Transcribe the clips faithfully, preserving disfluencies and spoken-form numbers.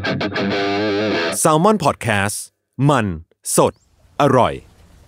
Salmon Podcast มันสดอร่อย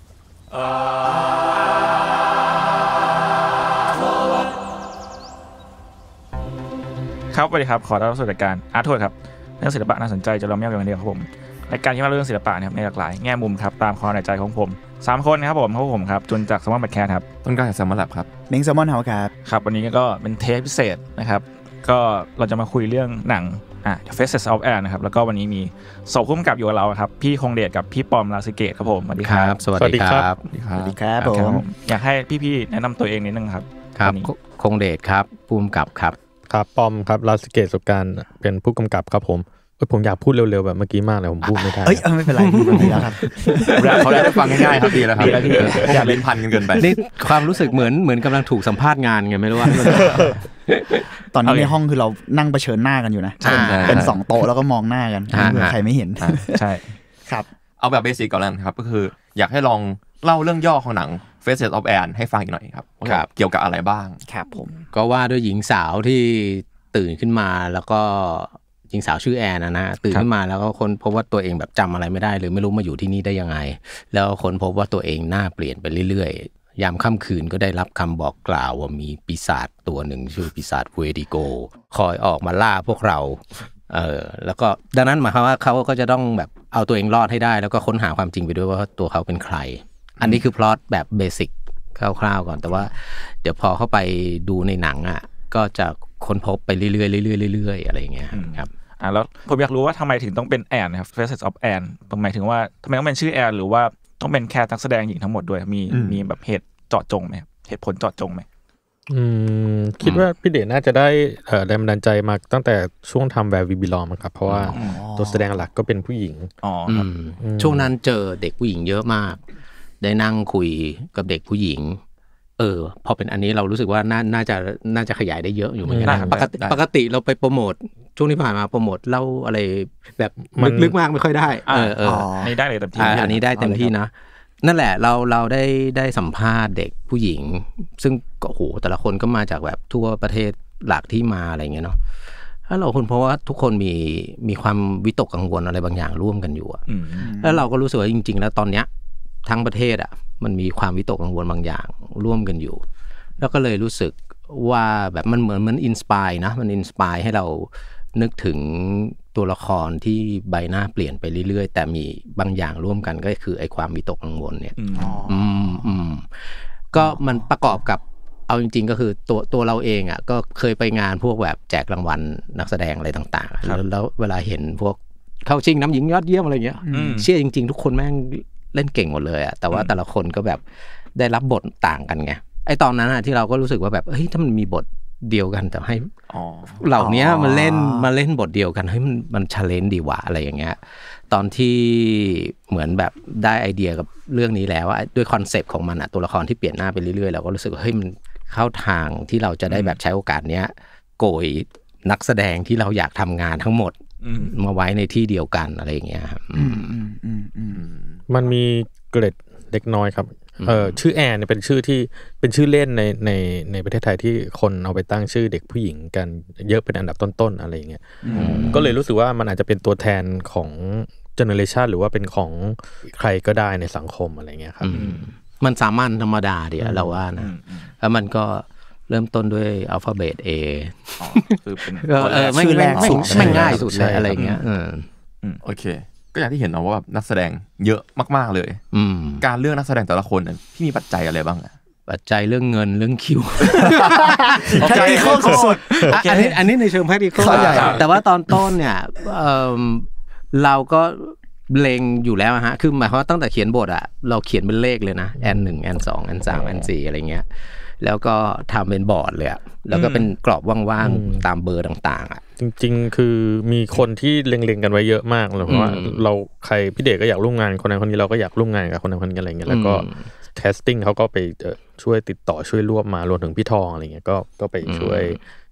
ครับสวัสดีครับขอต้อนรับสู่รายการอาร์ตทวดครับเรื่องศิลปะน่าสนใจจะล้อมแยกกันเดียวครับผมรายการที่มาเรื่องศิลปะนะครับในหลากหลายแง่มุมครับตามความในใจของผมสามคนนะครับผมครับผมครับจุนจาก Salmon Podcast ครับต้นกล้าจาก Salmon Lab ครับเม้ง Salmon House ครับครับวันนี้ก็เป็นเทปพิเศษนะครับก็เราจะมาคุยเรื่องหนังอ่ะ The Faces of Anne นะครับแล้วก็วันนี้มีสองผู้กำกับอยู่กับเราครับพี่คงเดชกับพี่ปอมลาซิเกตครับผมสวัสดีครับสวัสดีครับสวัสดีครับสวัสดีครับผมอยากให้พี่ๆแนะนำตัวเองนิดนึงครับครับคงเดชครับผู้กำกับครับครับปอมครับลาซิเกตสุการเป็นผู้กำกับครับผมเอ้ยผมอยากพูดเร็วๆแบบเมื่อกี้มากเลยผมพูดไม่ได้เอ้ยไม่เป็นไรดีแล้วครับเขาได้ฟังง่ายๆครับดีแล้วครับอย่าเล่นพันกันเกินไปนี่ความรู้สึกเหมือนเหมือนกำลังถูกสัมภาษณ์งานไงไม่รู้ว่าตอนนี้ในห้องคือเรานั่งเผชิญหน้ากันอยู่นะเป็นสองโต๊ะแล้วก็มองหน้ากันเผื่อใครไม่เห็นใช่ครับเอาแบบเบสิกก่อนแล้วครับก็คืออยากให้ลองเล่าเรื่องย่อของหนัง Faces of Anne ให้ฟังอีกหน่อยครับเกี่ยวกับอะไรบ้างครับผมก็ว่าด้วยหญิงสาวที่ตื่นขึ้นมาแล้วก็หญิงสาวชื่อแอนนะนะตื่นขึ้นมาแล้วก็คนพบว่าตัวเองแบบจำอะไรไม่ได้เลยไม่รู้มาอยู่ที่นี่ได้ยังไงแล้วคนพบว่าตัวเองหน้าเปลี่ยนไปเรื่อยๆยามค่ำคืนก็ได้รับคำบอกกล่าวว่ามีปีศาจตัวหนึ่งชื่อปีศาจเวดิโกคอยออกมาล่าพวกเราเออแล้วก็ดังนั้นหมายความว่าเขาก็จะต้องแบบเอาตัวเองรอดให้ได้แล้วก็ค้นหาความจริงไปด้วยว่าตัวเขาเป็นใครอันนี้คือพล็อตแบบเบสิกคร่าวๆก่อนแต่ว่าเดี๋ยวพอเข้าไปดูในหนังอ่ะก็จะค้นพบไปเรื่อยๆเรื่อยๆเรื่อยๆอะไรอย่างเงี้ยครับอ่าแล้วผมอยากรู้ว่าทำไมถึงต้องเป็นแอนนะครับ Faces of Anne หมายถึงว่าทำไมต้องเป็นชื่อแอนหรือว่าต้องเป็นแค่นักแสดงหญิงทั้งหมดด้วยมีมีแบบเหตุเจาะจงไหมเหตุผลเจาะจงไหมอืมคิดว่าพี่เดชน่าจะได้เอ่อแรงบันดาลใจมาตั้งแต่ช่วงทำ Where We Belong มั้งครับเพราะว่าตัวแสดงหลักก็เป็นผู้หญิงอ๋อครับช่วงนั้นเจอเด็กผู้หญิงเยอะมากได้นั่งคุยกับเด็กผู้หญิงเออพอเป็นอันนี้เรารู้สึกว่าน่าน่าจะน่าจะขยายได้เยอะอยู่เหมือนกันปกติปกติเราไปโปรโมทช่วงที่ผ่านมาโปรโมทเล่าอะไรแบบลึกๆมากไม่ค่อยได้เออเอออันนี้ได้เลยเต็มที่อันนี้ได้เต็มที่นะนั่นแหละเราเราได้ได้สัมภาษณ์เด็กผู้หญิงซึ่งก็โหแต่ละคนก็มาจากแบบทั่วประเทศหลากที่มาอะไรเงี้ยเนาะแล้วเราคุณเพราะว่าทุกคนมีมีความวิตกกังวลอะไรบางอย่างร่วมกันอยู่อะแล้วเราก็รู้สึกว่าจริงๆแล้วตอนเนี้ยทั้งประเทศอ่ะมันมีความวิตกกังวลบางอย่างร่วมกันอยู่แล้วก็เลยรู้สึกว่าแบบมันเหมือนมันอินสปายนะมันอินสปายให้เรานึกถึงตัวละครที่ใบหน้าเปลี่ยนไปเรื่อยๆแต่มีบางอย่างร่วมกันก็คือไอ้ความวิตกกังวลเนี่ยอืมอืมก็มันประกอบกับเอาจริงๆก็คือตัวตัวเราเองอ่ะก็เคยไปงานพวกแบบแจกรางวัลนักแสดงอะไรต่างๆแล้วแล้วเวลาเห็นพวกเข้าชิงน้ำหญิงยอดเยี่ยมอะไรเงี้ยเชื่อจริงๆทุกคนแม่งเล่นเก่งหมดเลยอะแต่ว่าแต่ละคนก็แบบได้รับบทต่างกันไงไอ้ตอนนั้นอะที่เราก็รู้สึกว่าแบบเฮ้ยถ้ามันมีบทเดียวกันแต่ให้เหล่านี้มาเล่นมาเล่นบทเดียวกันเฮ้ยมันมันชาเลนจ์ดีว่ะอะไรอย่างเงี้ยตอนที่เหมือนแบบได้ไอเดียกับเรื่องนี้แล้วด้วยคอนเซปต์ของมันอะตัวละครที่เปลี่ยนหน้าไปเรื่อยๆเราก็รู้สึกว่าเฮ้ยมันเข้าทางที่เราจะได้แบบใช้โอกาสเนี้ยโกยนักแสดงที่เราอยากทำงานทั้งหมดมาไว้ในที่เดียวกันอะไรอย่างเงี้ยครับมันมีเกร็ดเล็กน้อยครับเออชื่อแอนเนี่ยเป็นชื่อที่เป็นชื่อเล่นในในในประเทศไทยที่คนเอาไปตั้งชื่อเด็กผู้หญิงกันเยอะเป็นอันดับต้นๆอะไรอย่างเงี้ยก็เลยรู้สึกว่ามันอาจจะเป็นตัวแทนของเจเนอเรชันหรือว่าเป็นของใครก็ได้ในสังคมอะไรเงี้ยครับมันสามัญธรรมดาเดียวเราว่านะแล้วมันก็เริ่มต้นด้วยอัลฟาเบต A อ๋อคือเป็นเออไม่แรกสุดไม่ง่ายสุดเลยอะไรเงี้ยเออโอเคก็อย่างที่เห็นเนาะว่าแบบนักแสดงเยอะมากๆเลยการเลือกนักแสดงแต่ละคนที่มีปัจจัยอะไรบ้างอะปัจจัยเรื่องเงินเรื่องคิวแพคติคอลสุดๆอันนี้อันนี้ในเชิงแพคติคอลแต่ว่าตอนต้นเนี่ยเราก็เล็งอยู่แล้วฮะคือหมายความว่าตั้งแต่เขียนบทอะเราเขียนเป็นเลขเลยนะแอนหนึ่งแอนสองแอนสามแอนสี่อะไรเงี้ยแล้วก็ทำเป็นบอร์ดเลยอะแล้วก็เป็นกรอบว่างๆตามเบอร์ต่างๆอะจริงๆคือมีคนที่เล็งๆกันไว้เยอะมากเลยเพราะว่าเราใครพี่เดชก็อยากร่วมงานคนนั้นคนนี้เราก็อยากร่วมงานกับคนนั้นคนนี้อะไรเงี้ยแล้วก็เทสติ้งเขาก็ไปช่วยติดต่อช่วยรวบมารวมถึงพี่ทองอะไรเงี้ยก็ก็ไปช่วย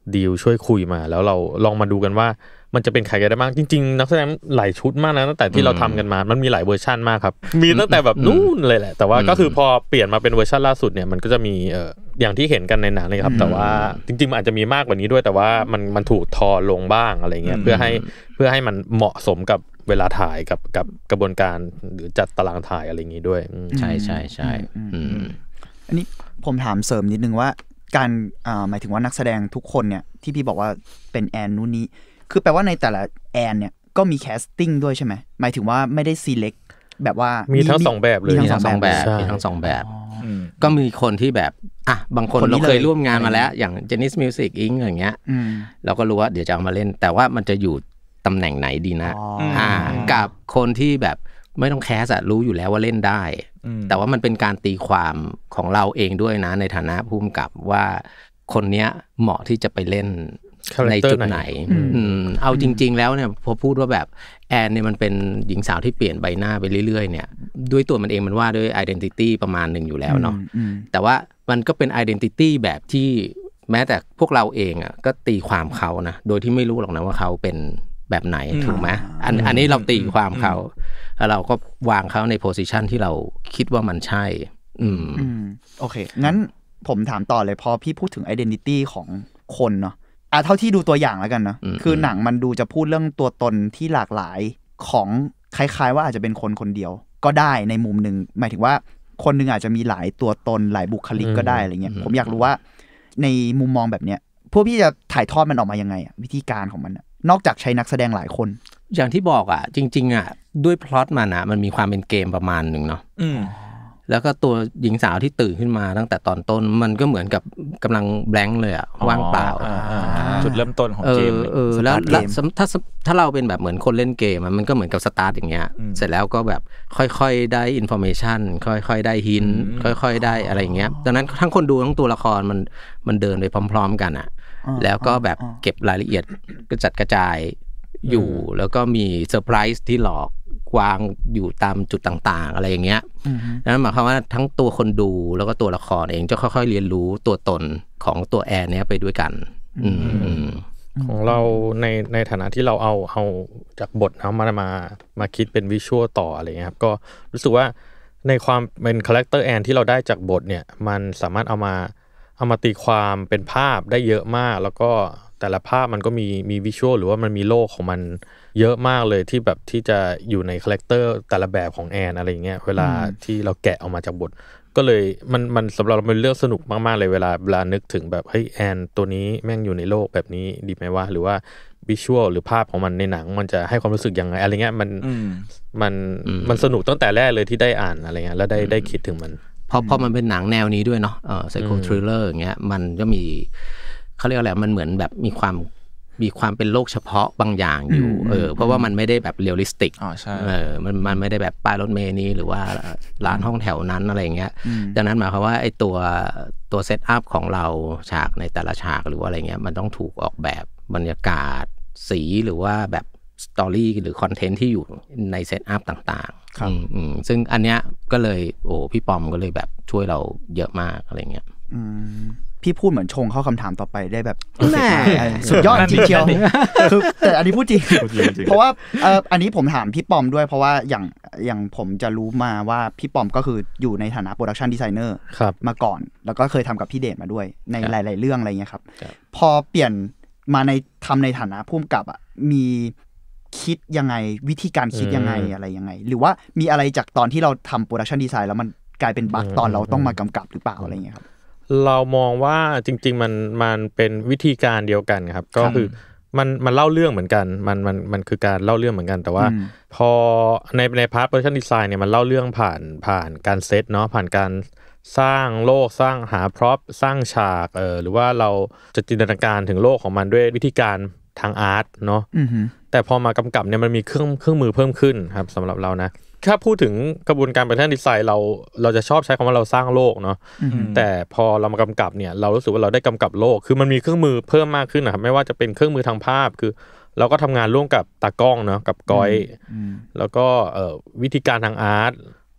ดีลช่วยคุยมาแล้วเราลองมาดูกันว่ามันจะเป็นใครกันได้บ้างจริงๆนักแสดงหลายชุดมากนะตั้งแต่ที่เราทำกันมามันมีหลายเวอร์ชันมากครับมีตั้งแต่แบบนู่นเลยแหละแต่ว่าก็คือพอเปลี่ยนมาเป็นเวอร์ชันล่าสุดเนี่ยมันก็จะมีเอ่ออย่างที่เห็นกันในหนังเลยครับแต่ว่าจริงๆมันอาจจะมีมากกว่านี้ด้วยแต่ว่ามันมันถูกทอลงบ้างอะไรเงี้ยเพื่อให้เพื่อให้มันเหมาะสมกับเวลาถ่ายกับกับกระบวนการหรือจัดตารางถ่ายอะไรอย่างงี้ด้วยใช่ใช่ใช่อันนี้ผมถามเสริมนิดนึงว่าการอ่าหมายถึงว่านักแสดงทุกคนเนี่ยที่พี่บอกว่าเป็นแอนนู่นนี้คือแปลว่าในแต่ละแอนเนี่ยก็มีแคสติ้งด้วยใช่ไหมหมายถึงว่าไม่ได้ซีเล็กแบบว่ามีทั้งสองแบบเลยมีทั้งสองแบบมีทั้งสองแบบก็มีคนที่แบบอ่ะบางคนเราเคยร่วมงานมาแล้วอย่าง Genesis Music Inc อย่างเงี้ยเราก็รู้ว่าเดี๋ยวจะเอามาเล่นแต่ว่ามันจะอยู่ตำแหน่งไหนดีนะอ่ากับคนที่แบบไม่ต้องแคสอะรู้อยู่แล้วว่าเล่นได้แต่ว่ามันเป็นการตีความของเราเองด้วยนะในฐานะผู้กำกับว่าคนเนี้ยเหมาะที่จะไปเล่นในจุดไหนเอาจริงๆแล้วเนี่ยพอพูดว่าแบบแอนเนี่ยมันเป็นหญิงสาวที่เปลี่ยนใบหน้าไปเรื่อยๆเนี่ยด้วยตัวมันเองมันว่าด้วย identity ประมาณหนึ่งอยู่แล้วเนาะแต่ว่ามันก็เป็น identity แบบที่แม้แต่พวกเราเองอ่ะก็ตีความเขานะโดยที่ไม่รู้หรอกนะว่าเขาเป็นแบบไหนถูกไหมอันอันนี้เราตีความเขาแล้วเราก็วางเขาในโพสิชันที่เราคิดว่ามันใช่อืมโอเคงั้นผมถามต่อเลยพอพี่พูดถึง identity ของคนเนาะอ่ะเท่าที่ดูตัวอย่างแล้วกันนะคือหนังมันดูจะพูดเรื่องตัวตนที่หลากหลายของคล้ายๆว่าอาจจะเป็นคนคนเดียวก็ได้ในมุมนึงหมายถึงว่าคนนึงอาจจะมีหลายตัวตนหลายบุคลิกก็ได้อะไรเงี้ยผมอยากรู้ว่าในมุมมองแบบเนี้ยพวกพี่จะถ่ายทอดมันออกมายังไงอ่ะวิธีการของมันนอกจากใช้นักแสดงหลายคนอย่างที่บอกอ่ะจริงๆอ่ะด้วยพล็อตมันอ่ะมันมีความเป็นเกมประมาณนึงเนาะแล้วก็ตัวหญิงสาวที่ตื่นขึ้นมาตั้งแต่ตอนต้นมันก็เหมือนกับกำลังแบงค์เลยอ่ะว่างเปล่าจุดเริ่มต้นของเกมเออแล้วถ้าถ้าเราเป็นแบบเหมือนคนเล่นเกมมันก็เหมือนกับสตาร์ทอย่างเงี้ยเสร็จแล้วก็แบบค่อยๆได้อินฟอร์เมชันค่อยๆได้ฮินค่อยๆได้อะไรอย่างเงี้ยดังนั้นทั้งคนดูทั้งตัวละครมันมันเดินไปพร้อมๆกันอ่ะแล้วก็แบบเก็บรายละเอียดกระจัดกระจายอยู่แล้วก็มีเซอร์ไพรส์ที่หลอกวางอยู่ตามจุดต่างๆอะไรอย่างเงี้ยนั่นหมายความว่าทั้งตัวคนดูแล้วก็ตัวละครเองจะค่อยๆเรียนรู้ตัวตนของตัวแอนเนี้ยไปด้วยกันของเราในในฐานะที่เราเอาเอาจากบทเอามามามาคิดเป็นวิชวลต่ออะไรเงี้ยครับก็รู้สึกว่าในความเป็นคาแรคเตอร์แอนที่เราได้จากบทเนี่ยมันสามารถเอามาเอามาตีความเป็นภาพได้เยอะมากแล้วก็แต่ละภาพมันก็มีมีวิชวลหรือว่ามันมีโลกของมันเยอะมากเลยที่แบบที่จะอยู่ในคาแรคเตอร์แต่ละแบบของแอนอะไรเงี้ยเวลาที่เราแกะออกมาจากบทก็เลยมันมันสำหรับเราเป็นเรื่องสนุกมากๆเลยเวลาเวลานึกถึงแบบเฮ้ยแอนตัวนี้แม่งอยู่ในโลกแบบนี้ดีไหมวะหรือว่าวิชวลหรือภาพของมันในหนังมันจะให้ความรู้สึกยังไงอะไรเงี้ยมันมันมันสนุกตั้งแต่แรกเลยที่ได้อ่านอะไรเงี้ยแล้วได้ได้คิดถึงมันพอพอมันเป็นหนังแนวนี้ด้วยเนาะเออไซโคทริลเลอร์อย่างเงี้ยมันก็มีเขาเรียกอะไรมันเหมือนแบบมีความมีความเป็นโลกเฉพาะบางอย่างอยู่เออเพราะว่ามันไม่ได้แบบเรียลลิสติกอ๋อใช่เออมันมันไม่ได้แบบป้ายรถเมล์นี้หรือว่าร้านห้องแถวนั้นอะไรอย่างเงี้ยดังนั้นหมายความว่าไอ้ตัวตัวเซตอัพของเราฉากในแต่ละฉากหรือว่าอะไรเงี้ยมันต้องถูกออกแบบบรรยากาศสีหรือว่าแบบสตอรี่หรือคอนเทนต์ที่อยู่ในเซตอัพต่างๆครับอืมซึ่งอันเนี้ยก็เลยโอ้พี่ปอมก็เลยแบบช่วยเราเยอะมากอะไรเงี้ยพี่พูดเหมือนชงเข้าคำถามต่อไปได้แบบสุดยอดจริงเชียวคือแต่อันนี้พูดจริงเพราะว่าอันนี้ผมถามพี่ปอมด้วยเพราะว่าอย่างอย่างผมจะรู้มาว่าพี่ปอมก็คืออยู่ในฐานะโปรดักชันดีไซเนอร์มาก่อนแล้วก็เคยทำกับพี่เดชมาด้วยในหลายๆเรื่องอะไรเงี้ยครับพอเปลี่ยนมาในทำในฐานะผู้กำกับอ่ะมีคิดยังไงวิธีการคิดยังไงอะไรยังไงหรือว่ามีอะไรจากตอนที่เราทำโปรดักชันดีไซน์แล้วมันกลายเป็นบั๊กตอนเราต้องมากำกับหรือเปล่าอะไรเงี้ยครับเรามองว่าจริงๆมันมันเป็นวิธีการเดียวกันครับก็คือมันมันเล่าเรื่องเหมือนกันมันมันมันคือการเล่าเรื่องเหมือนกันแต่ว่าพอในในพาร์ทโปรดักชันดีไซน์เนี่ยมันเล่าเรื่องผ่านผ่านการเซตเนาะผ่านการสร้างโลกสร้างหาพร็อพสร้างฉากเออหรือว่าเราจะจินตนาการถึงโลกของมันด้วยวิธีการทางอาร์ตเนาะแต่พอมากำกับเนี่ยมันมีเครื่องเครื่องมือเพิ่มขึ้นครับสำหรับเรานะถ้าพูดถึงกระบวนการโปรดักชันดีไซน์เราเราจะชอบใช้คำว่าเราสร้างโลกเนาะแต่พอเรามากำกับเนี่ยเรารู้สึกว่าเราได้กำกับโลกคือมันมีเครื่องมือเพิ่มมากขึ้นนะครับไม่ว่าจะเป็นเครื่องมือทางภาพคือเราก็ทำงานร่วมกับตากล้องเนาะกับก้อยแล้วก็วิธีการทางอาร์ต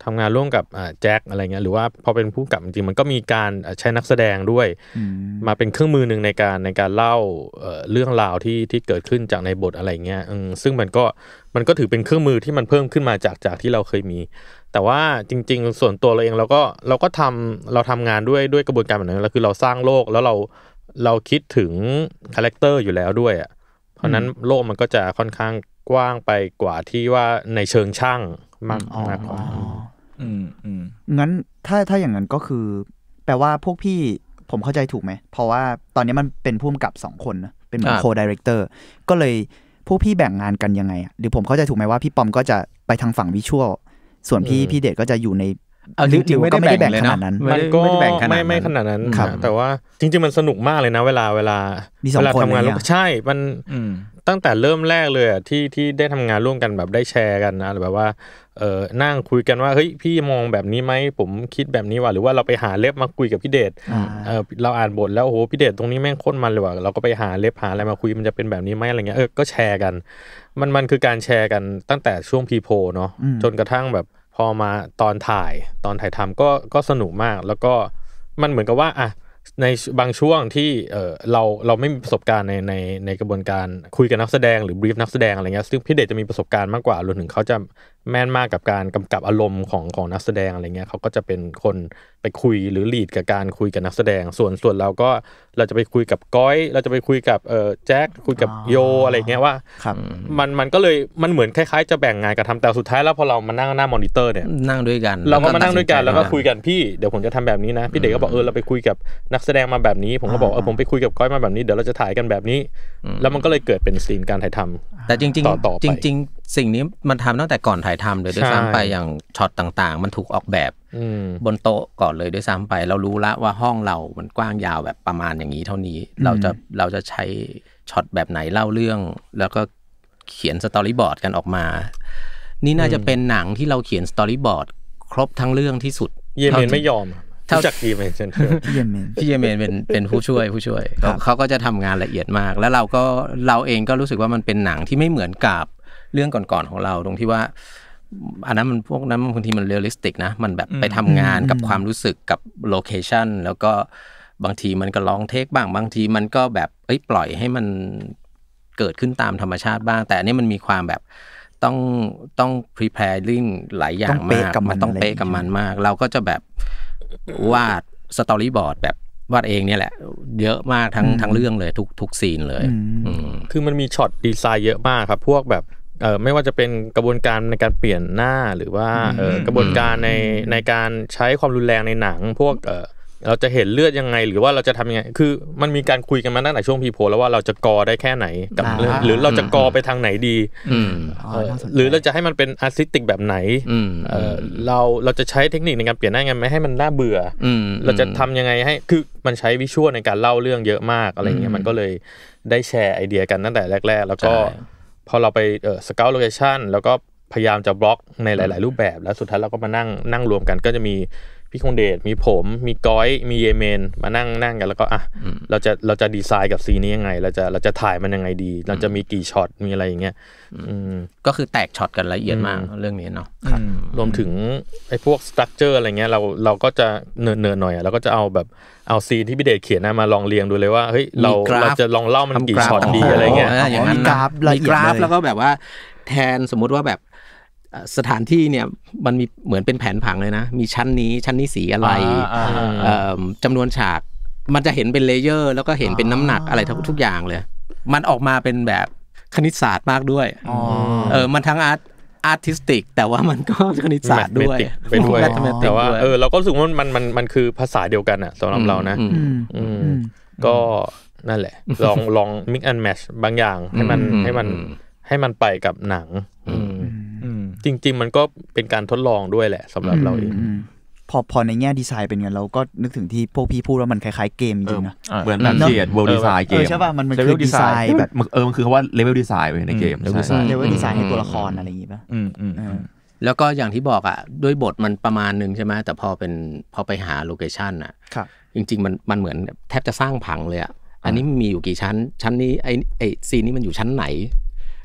ทำงานร่วมกับอ่าแจ็คอะไรเงี้ยหรือว่าพอเป็นผู้กำกับจริงๆมันก็มีการใช้นักแสดงด้วยมาเป็นเครื่องมือนึงในการในการเล่าเอ่อเรื่องราวที่ที่เกิดขึ้นจากในบทอะไรเงี้ยซึ่งมันก็มันก็ถือเป็นเครื่องมือที่มันเพิ่มขึ้นมาจากจากที่เราเคยมีแต่ว่าจริงๆส่วนตัวเราเองเราก็เราก็ทำเราทำงานด้วยด้วยกระบวนการแบบนั้นแล้วคือเราสร้างโลกแล้วเราเราคิดถึงคาแรคเตอร์อยู่แล้วด้วยอ่ะเพราะนั้นโลกมันก็จะค่อนข้างกว้างไปกว่าที่ว่าในเชิงช่างมากมากกว่าอืมอืมงั้นถ้าถ้าอย่างนั้นก็คือแปลว่าพวกพี่ผมเข้าใจถูกไหมเพราะว่าตอนนี้มันเป็นผู้กำกับสองคนนะเป็นเหมือนโคไดเรคเตอร์ก็เลยพวกพี่แบ่งงานกันยังไงหรือผมเข้าใจถูกไหมว่าพี่ปอมก็จะไปทางฝั่งวิชวลส่วนพี่พี่เดชก็จะอยู่ในเอาจริงๆไม่ได้แบ่งขนาดนั้นมันก็ไม่ไม่ขนาดนั้นแต่ว่าจริงๆมันสนุกมากเลยนะเวลาเวลาเวลาทำงานร่วมใช่มันตั้งแต่เริ่มแรกเลยอ่ะที่ที่ได้ทำงานร่วมกันแบบได้แชร์กันนะแบบว่าเออนั่งคุยกันว่าเฮ้ยพี่มองแบบนี้ไหมผมคิดแบบนี้ว่ะหรือว่าเราไปหาเล็บมาคุยกับพี่เดชเออเราอ่านบทแล้วโอ้โหพี่เดชตรงนี้แม่งโคตรมันเลยว่ะเราก็ไปหาเล็บหาอะไรมาคุยมันจะเป็นแบบนี้ไหมอะไรเงี้ยเออก็แชร์กันมันมันคือการแชร์กันตั้งแต่ช่วงพีโพเนาะจนกระทั่งแบบพอมาตอนถ่ายตอนถ่ายทำก็ก็สนุกมากแล้วก็มันเหมือนกับว่าอ่ะในบางช่วงที่เออเราเราไม่มีประสบการณ์ในในในกระบวนการคุยกับนักแสดงหรือบรีฟนักแสดงอะไรเงี้ยซึ่งพี่เดชจะมีประสบการณ์มากกว่ารวมถึงเขาจะแม่นมากกับการกำกับอารมณ์ของของนักแสดงอะไรเงี้ยเขาก็จะเป็นคนไปคุยหรือลีดกับการคุยกับนักแสดงส่วนส่วนเราก็เราจะไปคุยกับก้อยเราจะไปคุยกับเออแจ็คคุยกับโยอะไรเงี้ยว่ามันมันก็เลยมันเหมือนคล้ายๆจะแบ่งงานกันทำแต่สุดท้ายแล้วพอเรามานั่งหน้ามอนิเตอร์เนี่ยนั่งด้วยกันเราก็มานั่งด้วยกันแล้วก็คุยกันพี่เดี๋ยวผมจะทำแบบนี้นะพี่เดชก็บอกเออเราไปคุยกับนักแสดงมาแบบนี้ผมก็บอกเออผมไปคุยกับก้อยมาแบบนี้เดี๋ยวเราจะถ่ายกันแบบนี้แล้วมันก็เลยเกิดเป็นซีนการถ่ายทำแต่จริงๆจริงๆสิ่งนี้มันทำตั้งแต่ก่อนถ่ายทำเลยด้วยซ้ำไปอย่างช็อตต่างๆมันถูกออกแบบบนโต๊ะก่อนเลยด้วยซ้ำไปเรารู้ละว่าห้องเรามันกว้างยาวแบบประมาณอย่างนี้เท่านี้เราจะเราจะใช้ช็อตแบบไหนเล่าเรื่องแล้วก็เขียนสตอรี่บอร์ดกันออกมานี่น่าจะเป็นหนังที่เราเขียนสตอรี่บอร์ดครบทั้งเรื่องที่สุดเยเมนไม่ยอมรู้จักเยเมนเช่นเคยพี่เยเมนพี่เยเมนเป็นเป็นผู้ช่วยผู้ช่วยเขาก็จะทำงานละเอียดมากแล้วเราก็เราเองก็รู้สึกว่ามันเป็นหนังที่ไม่เหมือนกับเรื่องก่อนๆของเราตรงที่ว่าอันนั้นมันพวกนั้นบางทีมันเรียลลิสติกนะมันแบบไปทำงานกับความรู้สึกกับโลเคชั่นแล้วก็บางทีมันก็ลองเทคบ้างบางทีมันก็แบบเอ้ยปล่อยให้มันเกิดขึ้นตามธรรมชาติบ้างแต่อันนี้มันมีความแบบต้องต้อง preparing หลายอย่างมากมันต้องเป๊ะกับมันมากเราก็จะแบบวาดสตอรี่บอร์ดแบบวาดเองเนี่ยแหละเยอะมากทั้งทั้งเรื่องเลยทุกทุกซีนเลยคือมันมีช็อตดีไซน์เยอะมากครับพวกแบบเออไม่ว่าจะเป็นกระบวนการในการเปลี่ยนหน้าหรือว่าเออกระบวนการในในการใช้ความรุนแรงในหนังพวกเออเราจะเห็นเลือดยังไงหรือว่าเราจะทำยังไงคือมันมีการคุยกันมาตั้งแต่ช่วงพีโพแล้วว่าเราจะกอได้แค่ไหนกับเรื่องหรือเราจะกอไปทางไหนดีหรือเราจะให้มันเป็นอาร์ติสติกแบบไหนเออเราเราจะใช้เทคนิคในการเปลี่ยนหน้าไงไม่ให้มันน่าเบื่อเราจะทำยังไงให้คือมันใช้วิชวลในการเล่าเรื่องเยอะมากอะไรเงี้ยมันก็เลยได้แชร์ไอเดียกันตั้งแต่แรกๆแล้วก็พอเราไปเอ่อสเกาต์โลเคชั่นแล้วก็พยายามจะบล็อกในหลายๆรูปแบบแล้วสุดท้ายเราก็มานั่งนั่งรวมกันก็จะมีพี่คงเดชมีผมมีก้อยมีเยเมนมานั่งนั่งกันแล้วก็อ่ะเราจะเราจะดีไซน์กับซีนนี้ยังไงเราจะเราจะถ่ายมันยังไงดีเราจะมีกี่ช็อตมีอะไรอย่างเงี้ยก็คือแตกช็อตกันละเอียดมากเรื่องนี้เนาะรวมถึงไอ้พวกสตรัคเจอร์อะไรเงี้ยเราเราก็จะเนิร์ดๆหน่อยเราก็จะเอาแบบเอาซีนที่พี่เดชเขียนมาลองเรียงดูเลยว่าเฮ้ยเราเราจะลองเล่ามันกี่ช็อตดีอะไรเงี้ยอย่างนั้นกราฟมีกราฟแล้วก็แบบว่าแทนสมมุติว่าแบบสถานที่เนี่ยมันมีเหมือนเป็นแผนผังเลยนะมีชั้นนี้ชั้นนี้สีอะไรจำนวนฉากมันจะเห็นเป็นเลเยอร์แล้วก็เห็นเป็นน้ำหนักอะไรทุกอย่างเลยมันออกมาเป็นแบบคณิตศาสตร์มากด้วยเออมันทั้งอาร์ตอาร์ติสติกแต่ว่ามันก็คณิตศาสตร์ด้วยไปด้วยแต่ว่าเออเราก็รู้สึกว่ามันมันมันคือภาษาเดียวกันอ่ะสำหรับเรานะก็นั่นแหละลองลอง mix and match บางอย่างให้มันให้มันให้มันไปกับหนังจริงๆมันก็เป็นการทดลองด้วยแหละสำหรับเราเองพอพอในแง่ดีไซน์เป็นไงเราก็นึกถึงที่พวกพี่พูดว่ามันคล้ายๆเกมจริงนะเหมือนแบบเขียนเวิลด์ดีไซน์เกมใช่ป่ะมันมันคือดีไซน์แบบเออมันคือคำว่าเลเวลดีไซน์ในเกมเลเวลดีไซน์ให้ตัวละครอะไรอย่างงี้ป่ะแล้วก็อย่างที่บอกอ่ะด้วยบทมันประมาณนึงใช่ไหมแต่พอเป็นพอไปหาโลเคชั่นอ่ะจริงๆมันมันเหมือนแทบจะสร้างผังเลยอ่ะอันนี้มีอยู่กี่ชั้นชั้นนี้ไอไอซีนนี้มันอยู่ชั้นไหน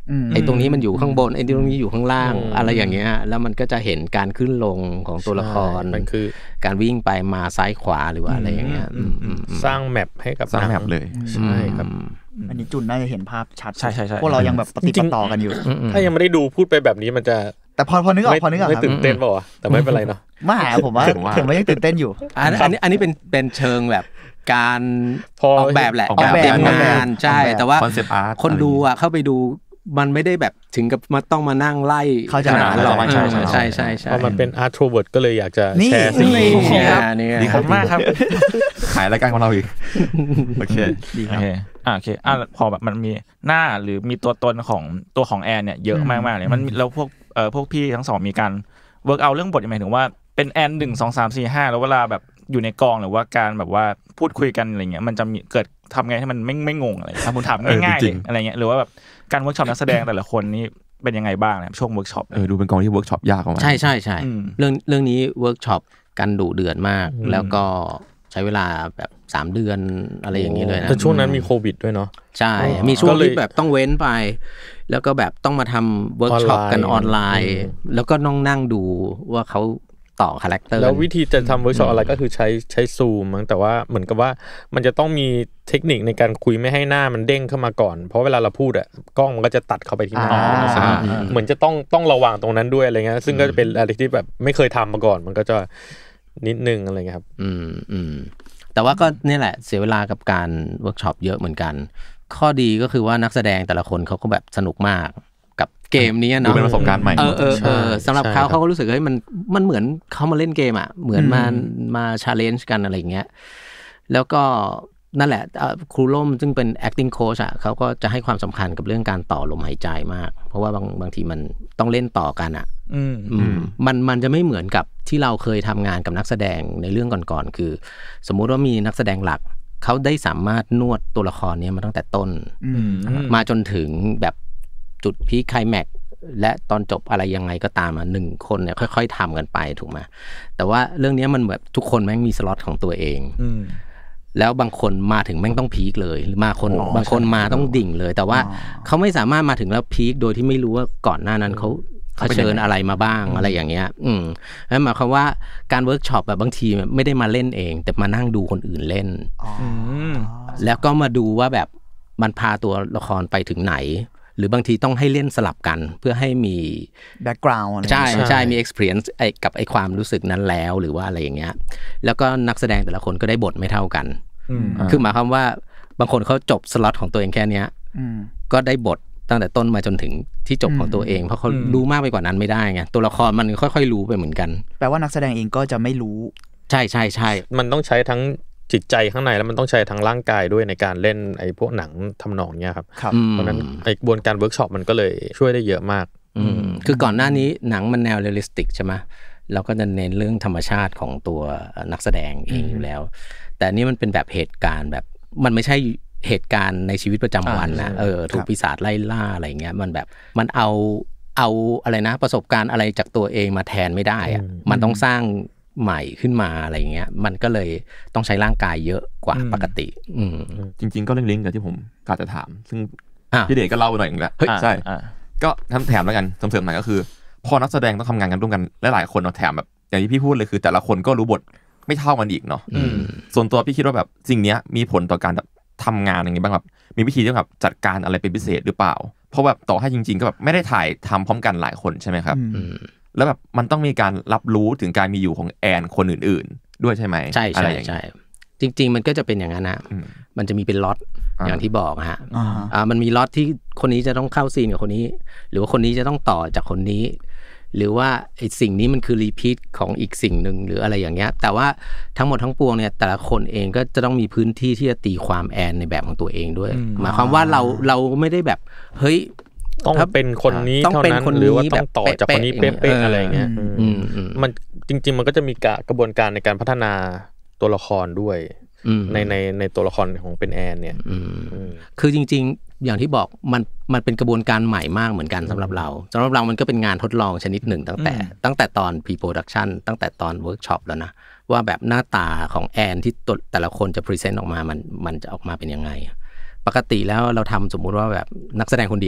ไอ้ตรงนี้มันอยู่ข้างบนไอ้ตรงนี้อยู่ข้างล่างอะไรอย่างเงี้ยแล้วมันก็จะเห็นการขึ้นลงของตัวละครมันคือการวิ่งไปมาซ้ายขวาหรือว่าอะไรอย่างเงี้ยสร้างแมปให้กับสร้างแมปเลยใช่ครับอันนี้จุนน่าจะเห็นภาพชัดใช่ใช่ใช่พวกเรายังแบบปฏิปต่อกันอยู่ถ้ายังไม่ได้ดูพูดไปแบบนี้มันจะแต่พอพอนึกออกพอนึกออกไม่ตื่นเต้นป่าวแต่ไม่เป็นไรเนาะไม่ผมว่าผมว่ายังตื่นเต้นอยู่อันนี้อันนี้เป็นเป็นเชิงแบบการออกแบบแหละออกแบบงานใช่แต่ว่าคนดูอ่ะเข้าไปดูมันไม่ได้แบบถึงกับมาต้องมานั่งไล่ขนาดนั้นหรอกใช่ใช่ใช่ใช่เพราะมันเป็นอาร์ตโทรเวิร์ดก็เลยอยากจะแชร์สิ่งนี้ดีครับมากครับขายรายการของเราอีกโอเคดีครับโอเคอ่าโอเคอ่ะพอแบบมันมีหน้าหรือมีตัวตนของตัวของแอนเนี่ยเยอะมากๆเลยมันแล้วพวกเอ่อพวกพี่ทั้งสองมีการเวิร์กเอาเรื่องบทยังไงถึงว่าเป็นแอนหนึ่ง สอง สาม สี่ ห้าแล้วเวลาแบบอยู่ในกองหรือว่าการแบบว่าพูดคุยกันอะไรเงี้ยมันจะมีเกิดทำไงให้มันไม่ไม่งงอะไรถ้าผมถามง่ายๆเลยอะไรเงี้ยหรือว่าแบบการเวิร์กช็อปนักแสดงแต่ละคนนี่เป็นยังไงบ้างเนี่ยช่วงเวิร์กช็อปเออดูเป็นกองที่เวิร์กช็อปยากมากใช่ใช่ใช่เรื่องเรื่องนี้เวิร์กช็อปกันดุเดือดมากแล้วก็ใช้เวลาแบบสามเดือนอะไรอย่างนี้เลยนะแต่ช่วงนั้นมีโควิดด้วยเนาะใช่มีช่วงที่แบบต้องเว้นไปแล้วก็แบบต้องมาทำเวิร์กช็อปกันออนไลน์แล้วก็น้องนั่งดูว่าเขาต่อคาแรคเตอร์แล้ววิธีจะทำเวิร์กช็อปอะไรก็คือใช้ใช้ซูมมั้งแต่ว่าเหมือนกับว่ามันจะต้องมีเทคนิคในการคุยไม่ให้หน้ามันเด้งเข้ามาก่อนเพราะเวลาเราพูดอ่ะกล้องมันก็จะตัดเข้าไปที่หน้าเหมือนจะต้องต้องระวังตรงนั้นด้วยอะไรเงี้ยซึ่งก็จะเป็นอะไรที่แบบไม่เคยทำมาก่อนมันก็จะนิดนึงอะไรเงี้ยครับอืมอืมแต่ว่าก็นี่แหละเสียเวลากับการเวิร์กช็อปเยอะเหมือนกันข้อดีก็คือว่านักแสดงแต่ละคนเขาก็แบบสนุกมากกับเกมนี้เนาะเป็นประสบการณ์ใหม่เออเออเออสำหรับเขาเขาก็รู้สึกเฮ้ยมันมันเหมือนเขามาเล่นเกมอ่ะเหมือนมามา challenge กันอะไรอย่างเงี้ยแล้วก็นั่นแหละครูล่มซึ่งเป็น acting coach อ่ะเขาก็จะให้ความสำคัญกับเรื่องการต่อลมหายใจมากเพราะว่าบางบางทีมันต้องเล่นต่อกันอ่ะมันมันจะไม่เหมือนกับที่เราเคยทำงานกับนักแสดงในเรื่องก่อนๆคือสมมุติว่ามีนักแสดงหลักเขาได้สามารถนวดตัวละครนี้มาตั้งแต่ต้นมาจนถึงแบบจุดพีคไคลแม็กซ์และตอนจบอะไรยังไงก็ตามอ่ะหนึ่งคนเนี่ยค่อยๆทำกันไปถูกไหมแต่ว่าเรื่องนี้มันแบบทุกคนแม่งมีสล็อตของตัวเองแล้วบางคนมาถึงแม่งต้องพีคเลยหรือมาคนบางคนมาต้องดิ่งเลยแต่ว่าเขาไม่สามารถมาถึงแล้วพีคโดยที่ไม่รู้ว่าก่อนหน้านั้นเขาเผชิญอะไรมาบ้างอะไรอย่างเงี้ยอืมนั่นหมายความว่าการเวิร์กช็อปแบบบางทีไม่ได้มาเล่นเองแต่มานั่งดูคนอื่นเล่นแล้วก็มาดูว่าแบบมันพาตัวละครไปถึงไหนหรือบางทีต้องให้เล่นสลับกันเพื่อให้มี background ใช่ใช่มี experience ไอ้กับไอ้ความรู้สึกนั้นแล้วหรือว่าอะไรอย่างเงี้ยแล้วก็นักแสดงแต่ละคนก็ได้บทไม่เท่ากันคือหมายความว่าบางคนเขาจบสล็อตของตัวเองแค่เนี้ยก็ได้บทตั้งแต่ต้นมาจนถึงที่จบของตัวเองเพราะเขารู้มากไปกว่านั้นไม่ได้ไงตัวละครมันค่อยๆรู้ไปเหมือนกันแปลว่านักแสดงเองก็จะไม่รู้ใช่ใช่ใช่มันต้องใช้ทั้งจิตใจข้างในแล้วมันต้องใช้ทั้งร่างกายด้วยในการเล่นไอ้พวกหนังทำนองเนี้ยครับเพราะนั้นไอ้กระบวนการเวิร์กช็อปมันก็เลยช่วยได้เยอะมากคือก่อนหน้านี้หนังมันแนวเรียลลิสติกใช่ไหมเราก็จะเน้นเรื่องธรรมชาติของตัวนักแสดงเองอยู่แล้วแต่นี่มันเป็นแบบเหตุการณ์แบบมันไม่ใช่เหตุการณ์ในชีวิตประจำวันนะเออถูกปีศาจไล่ล่าอะไรเงี้ยมันแบบมันเอาเอาอะไรนะประสบการณ์อะไรจากตัวเองมาแทนไม่ได้อะมันต้องสร้างใหม่ขึ้นมาอะไรเงี้ยมันก็เลยต้องใช้ร่างกายเยอะกว่าปกติจริงๆก็ลิงก์กับที่ผมกะจะถามซึ่งพี่เดชก็เล่าหน่อยนึงแล้วใช่ก็ทำแถมแล้วกันเสริมๆหน่อยก็คือพอนักแสดงต้องทำงานกันร่วมกันหลายๆคนเนาะแถมแบบอย่างที่พี่พูดเลยคือแต่ละคนก็รู้บทไม่เท่ากันอีกเนาะส่วนตัวพี่คิดว่าแบบสิ่งนี้มีผลต่อการแบบทำงานอย่างงี้บ้างแบบมีวิธีที่แบบจัดการอะไรเป็นพิเศษหรือเปล่าเพราะแบบต่อให้จริงๆก็แบบไม่ได้ถ่ายทำพร้อมกันหลายคนใช่ไหมครับแล้วแบบมันต้องมีการรับรู้ถึงการมีอยู่ของแอนคนอื่นๆด้วยใช่ไหมใช่ใช่ใช่จริงๆมันก็จะเป็นอย่างนั้นนะมันจะมีเป็นล็อตอย่างที่บอกฮะอ่ามันมีล็อตที่คนนี้จะต้องเข้าซีนกับคนนี้หรือว่าคนนี้จะต้องต่อจากคนนี้หรือว่าไอ้สิ่งนี้มันคือรีพีทของอีกสิ่งหนึ่งหรืออะไรอย่างเงี้ยแต่ว่าทั้งหมดทั้งปวงเนี่ยแต่ละคนเองก็จะต้องมีพื้นที่ที่จะตีความแอนในแบบของตัวเองด้วยหมายความว่าเราเราไม่ได้แบบเฮ้ยต้องเป็นคนนี้เท่านั้นหรือว่าต้องต่อจากคนนี้เป๊ะๆอะไรอย่างเงี้ยมันจริงๆมันก็จะมีกระบวนการในการพัฒนาตัวละครด้วยในในในตัวละครของเป็นแอนเนี่ยคือจริงๆอย่างที่บอกมันมันเป็นกระบวนการใหม่มากเหมือนกันสำหรับเราสำหรับเรามันก็เป็นงานทดลองชนิดหนึ่งตั้งแต่ตั้งแต่ตอน pre-production ตั้งแต่ตอนเวิร์กช็อปแล้วนะว่าแบบหน้าตาของแอนที่แต่ละคนจะพรีเซนต์ออกมามันมันจะออกมาเป็นยังไงปกติแล้วเราทำสมมุติว่าแบบนักแสดงคนเดียว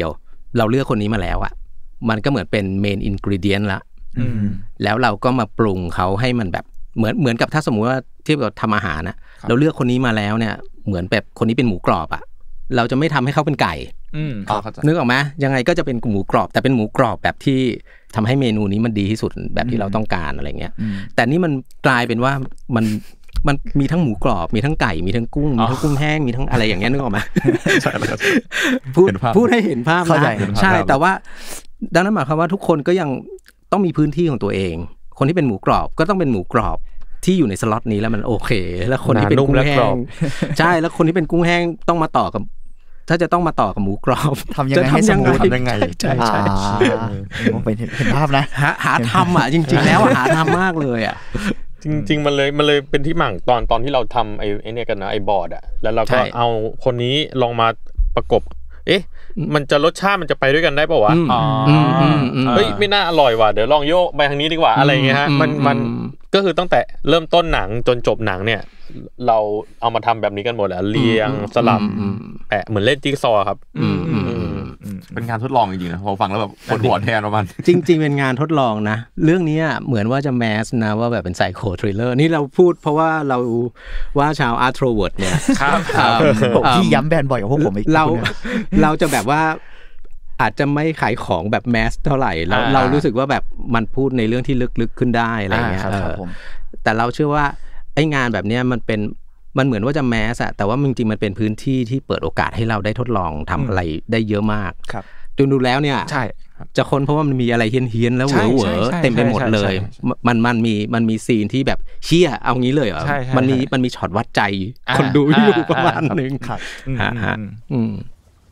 เราเลือกคนนี้มาแล้วอ่ะมันก็เหมือนเป็นเมนอินกรีเดียนละแล้วเราก็มาปรุงเขาให้มันแบบเหมือนเหมือนกับถ้าสมมุติว่าที่เราทำอาหารนะเราเลือกคนนี้มาแล้วเนี่ยเหมือนแบบคนนี้เป็นหมูกรอบอ่ะเราจะไม่ทำให้เขาเป็นไก่นึกออกไหมยังไงก็จะเป็นหมูกรอบแต่เป็นหมูกรอบแบบที่ทำให้เมนูนี้มันดีที่สุดแบบที่เราต้องการอะไรเงี้ยแต่นี่มันกลายเป็นว่ามันมันมีทั้งหมูกรอบมีทั้งไก่มีทั้งกุ้งมีทั้งกุ้งแห้งมีทั้งอะไรอย่างเงี้ยนึกออกไหมพูดพูดให้เห็นภาพนะใช่แต่ว่าดังนั้นหมายความว่าทุกคนก็ยังต้องมีพื้นที่ของตัวเองคนที่เป็นหมูกรอบก็ต้องเป็นหมูกรอบที่อยู่ในสล็อตนี้แล้วมันโอเคแล้วคนที่เป็นกุ้งแห้งใช่แล้วคนที่เป็นกุ้งแห้งต้องมาต่อกับถ้าจะต้องมาต่อกับหมูกรอบทำยังไงให้สมูททำยังไงใช่ใช่ผมเป็นเห็นภาพนะหาหาทำอ่ะจริงๆแล้วหาทำมากเลยอ่ะจริงๆมันเลยมันเลยเป็นที่หมั่งตอนตอนที่เราทำไอ้ไอ้นี่กันนะไอ้บอร์ดอ่ะแล้วเราก็เอาคนนี้ลองมาประกบเอ๊ะมันจะรสชาติมันจะไปด้วยกันได้ป่าววะอ๋อเฮ้ยไม่น่าอร่อยว่ะเดี๋ยวลองโยกไปทางนี้ดีกว่าอะไรอย่างเงี้ยฮะมันมันก็คือตั้งแต่เริ่มต้นหนังจนจบหนังเนี่ยเราเอามาทำแบบนี้กันหมดแหละเรียงสลับแปะเหมือนเล่นจิ๊กซอว์ครับเป็นงานทดลองจริงๆนะพอฟังแล้วแบบปวดหัวแทนประมาณจริงๆเป็นงานทดลองนะเรื่องนี้เหมือนว่าจะแมสนะว่าแบบเป็นไซโคทริลเลอร์นี่เราพูดเพราะว่าเราว่าชาวอาร์โทรเวิร์ดเนี่ยผมที่ย้ำแบนบ่อยกับพวกผมอีกเราเราจะแบบว่าอาจจะไม่ขายของแบบแมสเท่าไหร่เราเรารู้สึกว่าแบบมันพูดในเรื่องที่ลึกๆขึ้นได้อะไรเงี้ยแต่เราเชื่อว่าไอ้งานแบบนี้มันเป็นมันเหมือนว่าจะแมสอะแต่ว่าจริงๆมันเป็นพื้นที่ที่เปิดโอกาสให้เราได้ทดลองทำอะไรได้เยอะมากจนดูแล้วเนี่ยจะค้นเพราะว่ามันมีอะไรเฮี้ยนๆแล้วเหวอเหวอเต็มไปหมดเลยมันมันมีมันมีซีนที่แบบเชี่ยเอางี้เลยเหรอมันมีมันมีช็อตวัดใจคนดูอยู่ประมาณนึงฮะฮะอืม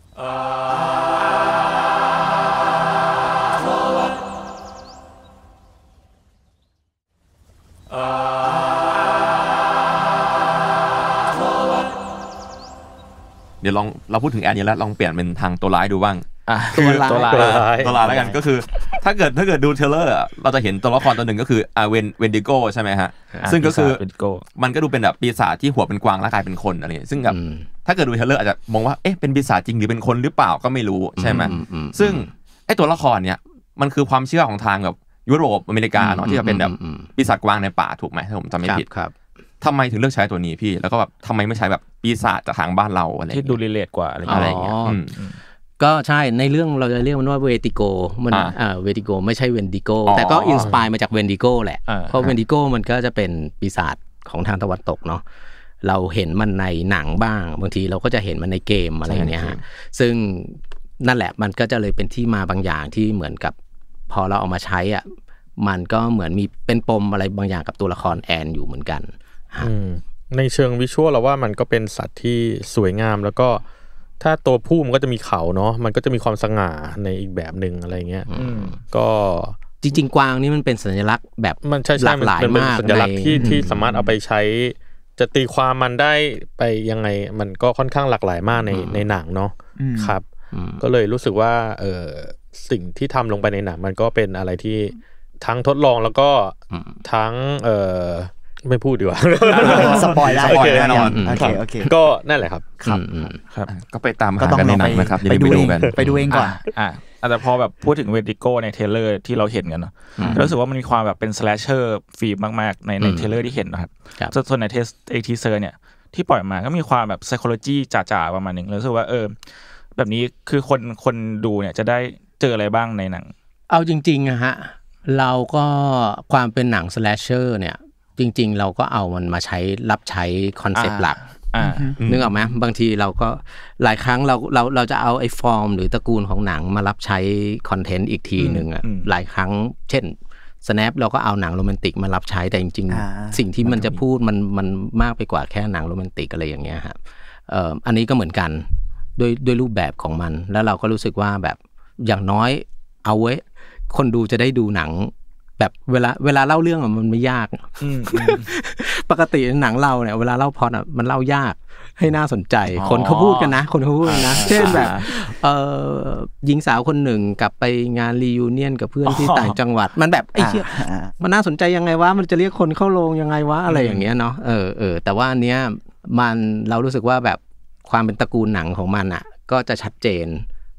เดี๋ยวลองเราพูดถึงแอนนี้แล้วลองเปลี่ยนเป็นทางตัวร้ายดูบ้างตัวร้ายตัวร้ายตัวร้ายแล้วกันก็คือถ้าเกิดถ้าเกิดดูเทรลเลอร์เราจะเห็นตัวละครตัวหนึ่งก็คืออ่าเวนเวนดิโกใช่ไหมฮะซึ่งก็คือมันก็ดูเป็นแบบปีศาจที่หัวเป็นกวางแล้วกลายเป็นคนอะไรซึ่งแบบถ้าเกิดดูเทรลเลอร์อาจจะมองว่าเอ๊ะเป็นปีศาจจริงหรือเป็นคนหรือเปล่าก็ไม่รู้ใช่ไหมซึ่งไอ้ตัวละครเนี่ยมันคือความเชื่อของทางแบบยุโรปอเมริกาเนาะที่จะเป็นแบบปีศาจกวางในป่าถูกไหมถ้าผมจำไม่ผิดทำไมถึงเลือกใช้ตัวนี้พี่แล้วก็แบบทำไมไม่ใช้แบบปีศาจจากทางบ้านเราอะไรที่ดูรีเลทกว่าอะไรอย่างเงี้ยก็ใช่ในเรื่องเราจะเรียกมันว่าเวติโกมันอ่าเวติโกไม่ใช่เวนดิโกแต่ก็อินสปายมาจากเวนดิโกแหละเพราะเวนดิโกมันก็จะเป็นปีศาจของทางตะวันตกเนาะเราเห็นมันในหนังบ้างบางทีเราก็จะเห็นมันในเกมอะไรอย่างเงี้ยฮะซึ่งนั่นแหละมันก็จะเลยเป็นที่มาบางอย่างที่เหมือนกับพอเราเอามาใช้อ่ะมันก็เหมือนมีเป็นปมอะไรบางอย่างกับตัวละครแอนอยู่เหมือนกันในเชิงวิชวลเราว่ามันก็เป็นสัตว์ที่สวยงามแล้วก็ถ้าตัวผู้มันก็จะมีเขาเนาะมันก็จะมีความสง่าในอีกแบบนึงอะไรเงี้ยก็จริงๆกวางนี่มันเป็นสัญลักษณ์แบบมันใช่หลากหลายมากสัญลักษณ์ที่ที่สามารถเอาไปใช้จะตีความมันได้ไปยังไงมันก็ค่อนข้างหลากหลายมากในในหนังเนาะครับก็เลยรู้สึกว่าเออสิ่งที่ทำลงไปในหนังมันก็เป็นอะไรที่ทั้งทดลองแล้วก็ทั้งเออไม่พูดดีกว่าสปอยล์ได้แน่นอนโอเคโอเคก็นั่นแหละครับครับครับก็ไปตามหากันในหนังนะครับไปดูกันไปดูเองก่อนอ่าแต่พอแบบพูดถึงเวดิโกในเทรลเลอร์ที่เราเห็นกันเนาะรู้สึกว่ามันมีความแบบเป็นสแลชเชอร์ฟิล์มมากๆในในเทรลเลอร์ที่เห็นนะครับส่วนในเทสไอทีเซอร์เนี่ยที่ปล่อยมาก็มีความแบบ psychology จ๋าๆประมาณนึงรู้สึกว่าเออแบบนี้คือคนคนดูเนี่ยจะได้เจออะไรบ้างในหนังเอาจริงๆอะฮะเราก็ความเป็นหนังสแลชเชอร์เนี่ยจริงๆเราก็เอามันมาใช้รับใช้คอนเซปต์หลักนึกออกไหมบางทีเราก็หลายครั้งเราเราเราจะเอาไอ้ฟอร์มหรือตระกูลของหนังมารับใช้คอนเทนต์อีกทีหนึ่งอ่ะหลายครั้งเช่น Snap เราก็เอาหนังโรแมนติกมารับใช้แต่จริงๆสิ่งที่มันจะพูดมันมันมากไปกว่าแค่หนังโรแมนติกอะไรอย่างเงี้ยครับเอ่ออันนี้ก็เหมือนกันด้วยด้วยรูปแบบของมันแล้วเราก็รู้สึกว่าแบบอย่างน้อยเอาไว้คนดูจะได้ดูหนังแบบเวลาเวลาเล่าเรื่องมันไม่ยากปกติหนังเราเนี่ยเวลาเล่าพล็อตอ่ะมันเล่ายากให้น่าสนใจคนเขาพูดกันนะคนเขาพูดกันนะเช่นแบบเอ่อหญิงสาวคนหนึ่งกลับไปงานรียูเนียนกับเพื่อนที่ต่างจังหวัดมันแบบไอ้เหี้ยมันน่าสนใจยังไงวะมันจะเรียกคนเข้าโรงยังไงวะอะไรอย่างเงี้ยเนาะเออเออแต่ว่าอันเนี้ยมันเรารู้สึกว่าแบบความเป็นตระกูลหนังของมันอ่ะก็จะชัดเจน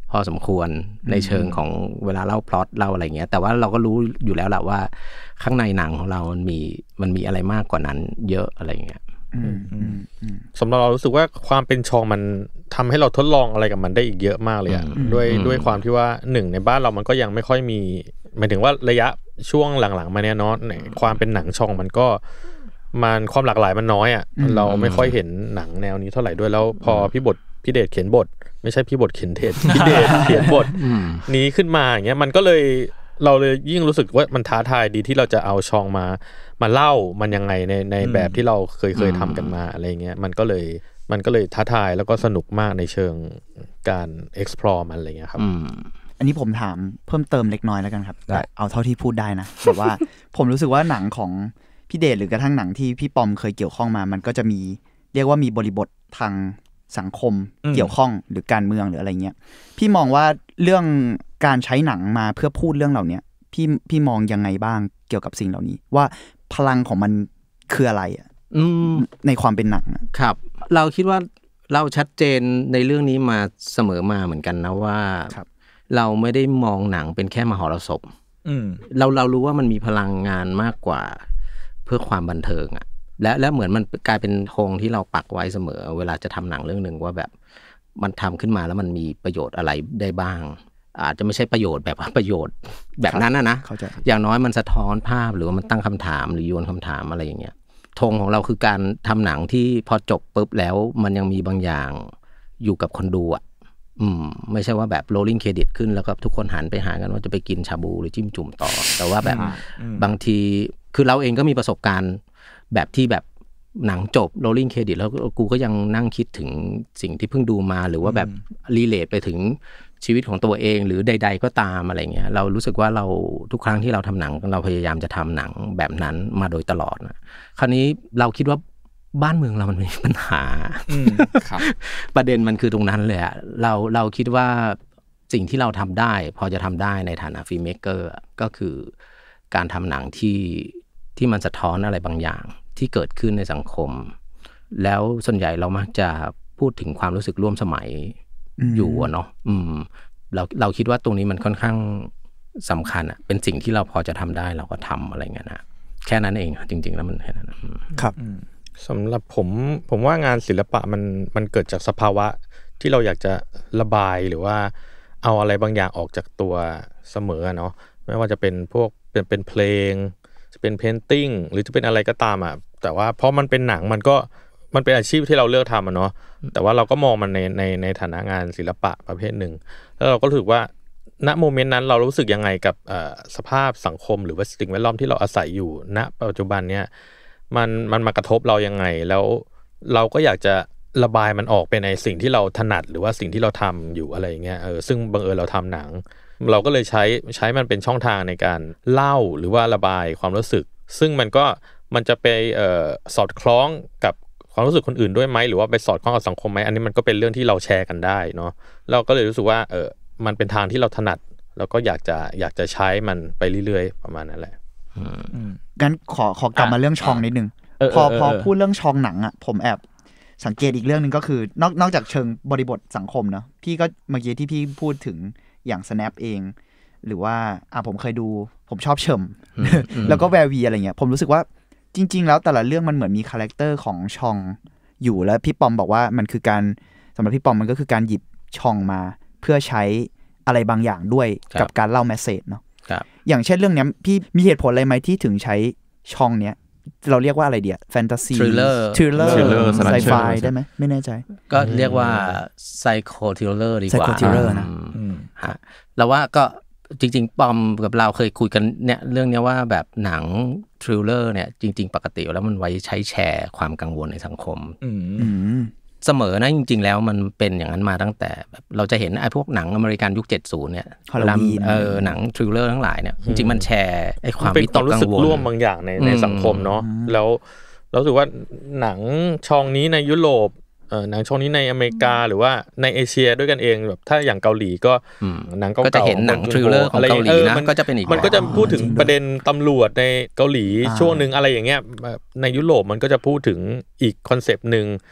พอสมควรในเชิงของเวลาเล่าพล็อตเล่าอะไรเงี้ยแต่ว่าเราก็รู้อยู่แล้วแหละว่าข้างในหนังของเรามันมีมันมีอะไรมากกว่านั้นเยอะอะไรเงี้ยสำหรับเรารู้สึกว่าความเป็นชองมันทำให้เราทดลองอะไรกับมันได้อีกเยอะมากเลยอ่ะด้วยด้วยความที่ว่าหนึ่งในบ้านเรามันก็ยังไม่ค่อยมีหมายถึงว่าระยะช่วงหลังๆมาเนี้ยเนาะความเป็นหนังชองมันก็มันความหลากหลายมันน้อยอ่ะเราไม่ค่อยเห็นหนังแนวนี้เท่าไหร่ด้วยแล้วพอพี่บทพี่เดชเขียนบทไม่ใช่พี่บทเขียนเทศพี่เดชเขียนบทนี้ขึ้นมาอย่างเงี้ยมันก็เลยเราเลยยิ่งรู้สึกว่ามันท้าทายดีที่เราจะเอาชองมามาเล่ามันยังไงในในแบบที่เราเคยเคยทำกันมาอะไรเงี้ยมันก็เลยมันก็เลยท้าทายแล้วก็สนุกมากในเชิงการ explore มันอะไรเงี้ยครับอันนี้ผมถามเพิ่มเติมเล็กน้อยแล้วกันครับเอาเท่าที่พูดได้นะแต่ว่าผมรู้สึกว่าหนังของพี่เดชหรือกระทั่งหนังที่พี่ปอมเคยเกี่ยวข้องมามันก็จะมีเรียกว่ามีบริบททางสังคมเกี่ยวข้องหรือการเมืองหรืออะไรเงี้ยพี่มองว่าเรื่องการใช้หนังมาเพื่อพูดเรื่องเหล่านี้พี่พี่มองยังไงบ้างเกี่ยวกับสิ่งเหล่านี้ว่าพลังของมันคืออะไรอ่ะในความเป็นหนังครับเราคิดว่าเราชัดเจนในเรื่องนี้มาเสมอมาเหมือนกันนะว่าเราไม่ได้มองหนังเป็นแค่มหรสพเราเรารู้ว่ามันมีพลังงานมากกว่าเพื่อความบันเทิงอ่ะและและเหมือนมันกลายเป็นธงที่เราปักไว้เสมอเวลาจะทำหนังเรื่องนึงว่าแบบมันทำขึ้นมาแล้วมันมีประโยชน์อะไรได้บ้างอาจจะไม่ใช่ประโยชน์แบบว่าประโยชน์แบบนั้นนะนะอย่างน้อยมันสะท้อนภาพหรือว่ามันตั้งคำถามหรือโยนคำถามอะไรอย่างเงี้ยธงของเราคือการทำหนังที่พอจบปุ๊บแล้วมันยังมีบางอย่างอยู่กับคนดูอ่ะอืมไม่ใช่ว่าแบบ rolling credit ขึ้นแล้วก็ทุกคนหันไปหากันว่าจะไปกินชาบูหรือจิ้มจุ่มต่อแต่ว่าแบบบางทีคือเราเองก็มีประสบการณ์แบบที่แบบหนังจบ rolling credit แล้วกูก็ยังนั่งคิดถึงสิ่งที่เพิ่งดูมาหรือว่าแบบรีเลทไปถึงชีวิตของตัวเองหรือใดๆก็ตามอะไรเงี้ยเรารู้สึกว่าเราทุกครั้งที่เราทำหนังเราพยายามจะทำหนังแบบนั้นมาโดยตลอดนะคราวนี้เราคิดว่าบ้านเมืองเรามันมีปัญหาประเด็นมันคือตรงนั้นเลยอะเราเราคิดว่าสิ่งที่เราทำได้พอจะทำได้ในฐานะฟิล์มเมกเกอร์ก็คือการทำหนังที่ที่มันสะท้อนอะไรบางอย่างที่เกิดขึ้นในสังคมแล้วส่วนใหญ่เรามักจะพูดถึงความรู้สึกร่วมสมัยอยู่เนาะอืมเราเราคิดว่าตรงนี้มันค่อนข้างสำคัญอะเป็นสิ่งที่เราพอจะทำได้เราก็ทำอะไรเงี้ยนะแค่นั้นเองจริงๆแล้วมันแค่นั้นครับสำหรับผมผมว่างานศิลปะมันมันเกิดจากสภาวะที่เราอยากจะระบายหรือว่าเอาอะไรบางอย่างออกจากตัวเสมอเนาะไม่ว่าจะเป็นพวกเป็นเป็นเพลงจะเป็นเพนติ้งหรือจะเป็นอะไรก็ตามอ่ะแต่ว่าเพราะมันเป็นหนังมันก็มันเป็นอาชีพที่เราเลือกทำอ่ะเนาะแต่ว่าเราก็มองมันในในในฐานะงานศิลปะประเภทหนึ่งแล้วเราก็รู้สึกว่าณโมเมนต์นั้นเรารู้สึกยังไงกับสภาพสังคมหรือว่าสิ่งแวดล้อมที่เราอาศัยอยู่ณปัจจุบันเนี้ยมันมันมากระทบเรายังไงแล้วเราก็อยากจะระบายมันออกไปในสิ่งที่เราถนัดหรือว่าสิ่งที่เราทำอยู่อะไรอย่างเงี้ยเออซึ่งบังเอิญเราทำหนังเราก็เลยใช้ใช้มันเป็นช่องทางในการเล่าหรือว่าระบายความรู้สึกซึ่งมันก็มันจะไปเอ่อสอดคล้องกับความรู้สึกคนอื่นด้วยไหมหรือว่าไปสอดคล้องกับสังคมไหมอันนี้มันก็เป็นเรื่องที่เราแชร์กันได้เนาะเราก็เลยรู้สึกว่าเออมันเป็นทางที่เราถนัดแล้วก็อยากจะอยากจะใช้มันไปเรื่อยๆประมาณนั้นแหละงั้นขอขอกลับมาเรื่องชองนิดนึงพอพอพูดเรื่องชองหนังอ่ะผมแอบสังเกตอีกเรื่องนึงก็คือนอกนอกจากเชิงบริบทสังคมเนาะพี่ก็เมื่อกี้ที่พี่พูดถึงอย่าง Snap เองหรือว่าอ่ะผมเคยดูผมชอบเฉิมแล้วก็แวร์วีอะไรเงี้ยผมรู้สึกว่าจริงๆแล้วแต่ละเรื่องมันเหมือนมีคาแรคเตอร์ของชองอยู่แล้วพี่ปอมบอกว่ามันคือการสำหรับพี่ปอมมันก็คือการหยิบชองมาเพื่อใช้อะไรบางอย่างด้วยกับการเล่าเมสเสจเนาะอย่างเช่นเรื่องนี้พี่มีเหตุผลอะไรไหมที่ถึงใช้ชองเนี้ยเราเรียกว่าอะไรเดียแฟนตาซีทริลเลอร์ทริลเลอร์ไซไฟได้ไหมไม่แน่ใจก็เรียกว่าไซโคทริลเลอร์ดีกว่าไซโคทริลเลอร์นะเราว่าก็จริงๆปอมกับเราเคยคุยกันเนี่ยเรื่องนี้ว่าแบบหนังทริลเลอร์เนี่ยจริงๆปกติแล้วมันไว้ใช้แชร์ความกังวลในสังคมเสมอนะจริงๆแล้วมันเป็นอย่างนั้นมาตั้งแต่แบบเราจะเห็นไอ้พวกหนังอเมริกันยุคเจ็ดสิบเนี่ยเออหนังทริลเลอร์ทั้งหลายเนี่ยจริงๆมันแชร์ไอ้ความวิตกกังวลร่วมบางอย่างในในสังคมเนาะแล้วเรารู้สึกว่าหนังช่องนี้ในยุโรปเออหนังช่องนี้ในอเมริกาหรือว่าในเอเชียด้วยกันเองแบบถ้าอย่างเกาหลีก็หนังเก่าๆก็จะเห็นหนังทริลเลอร์ของเกาหลีนะก็จะเป็นอีกมันก็จะพูดถึงประเด็นตำรวจในเกาหลีช่วงนึงอะไรอย่างเงี้ยในยุโรปมันก็จะพูดถึงอีกคอนเซปต์นึง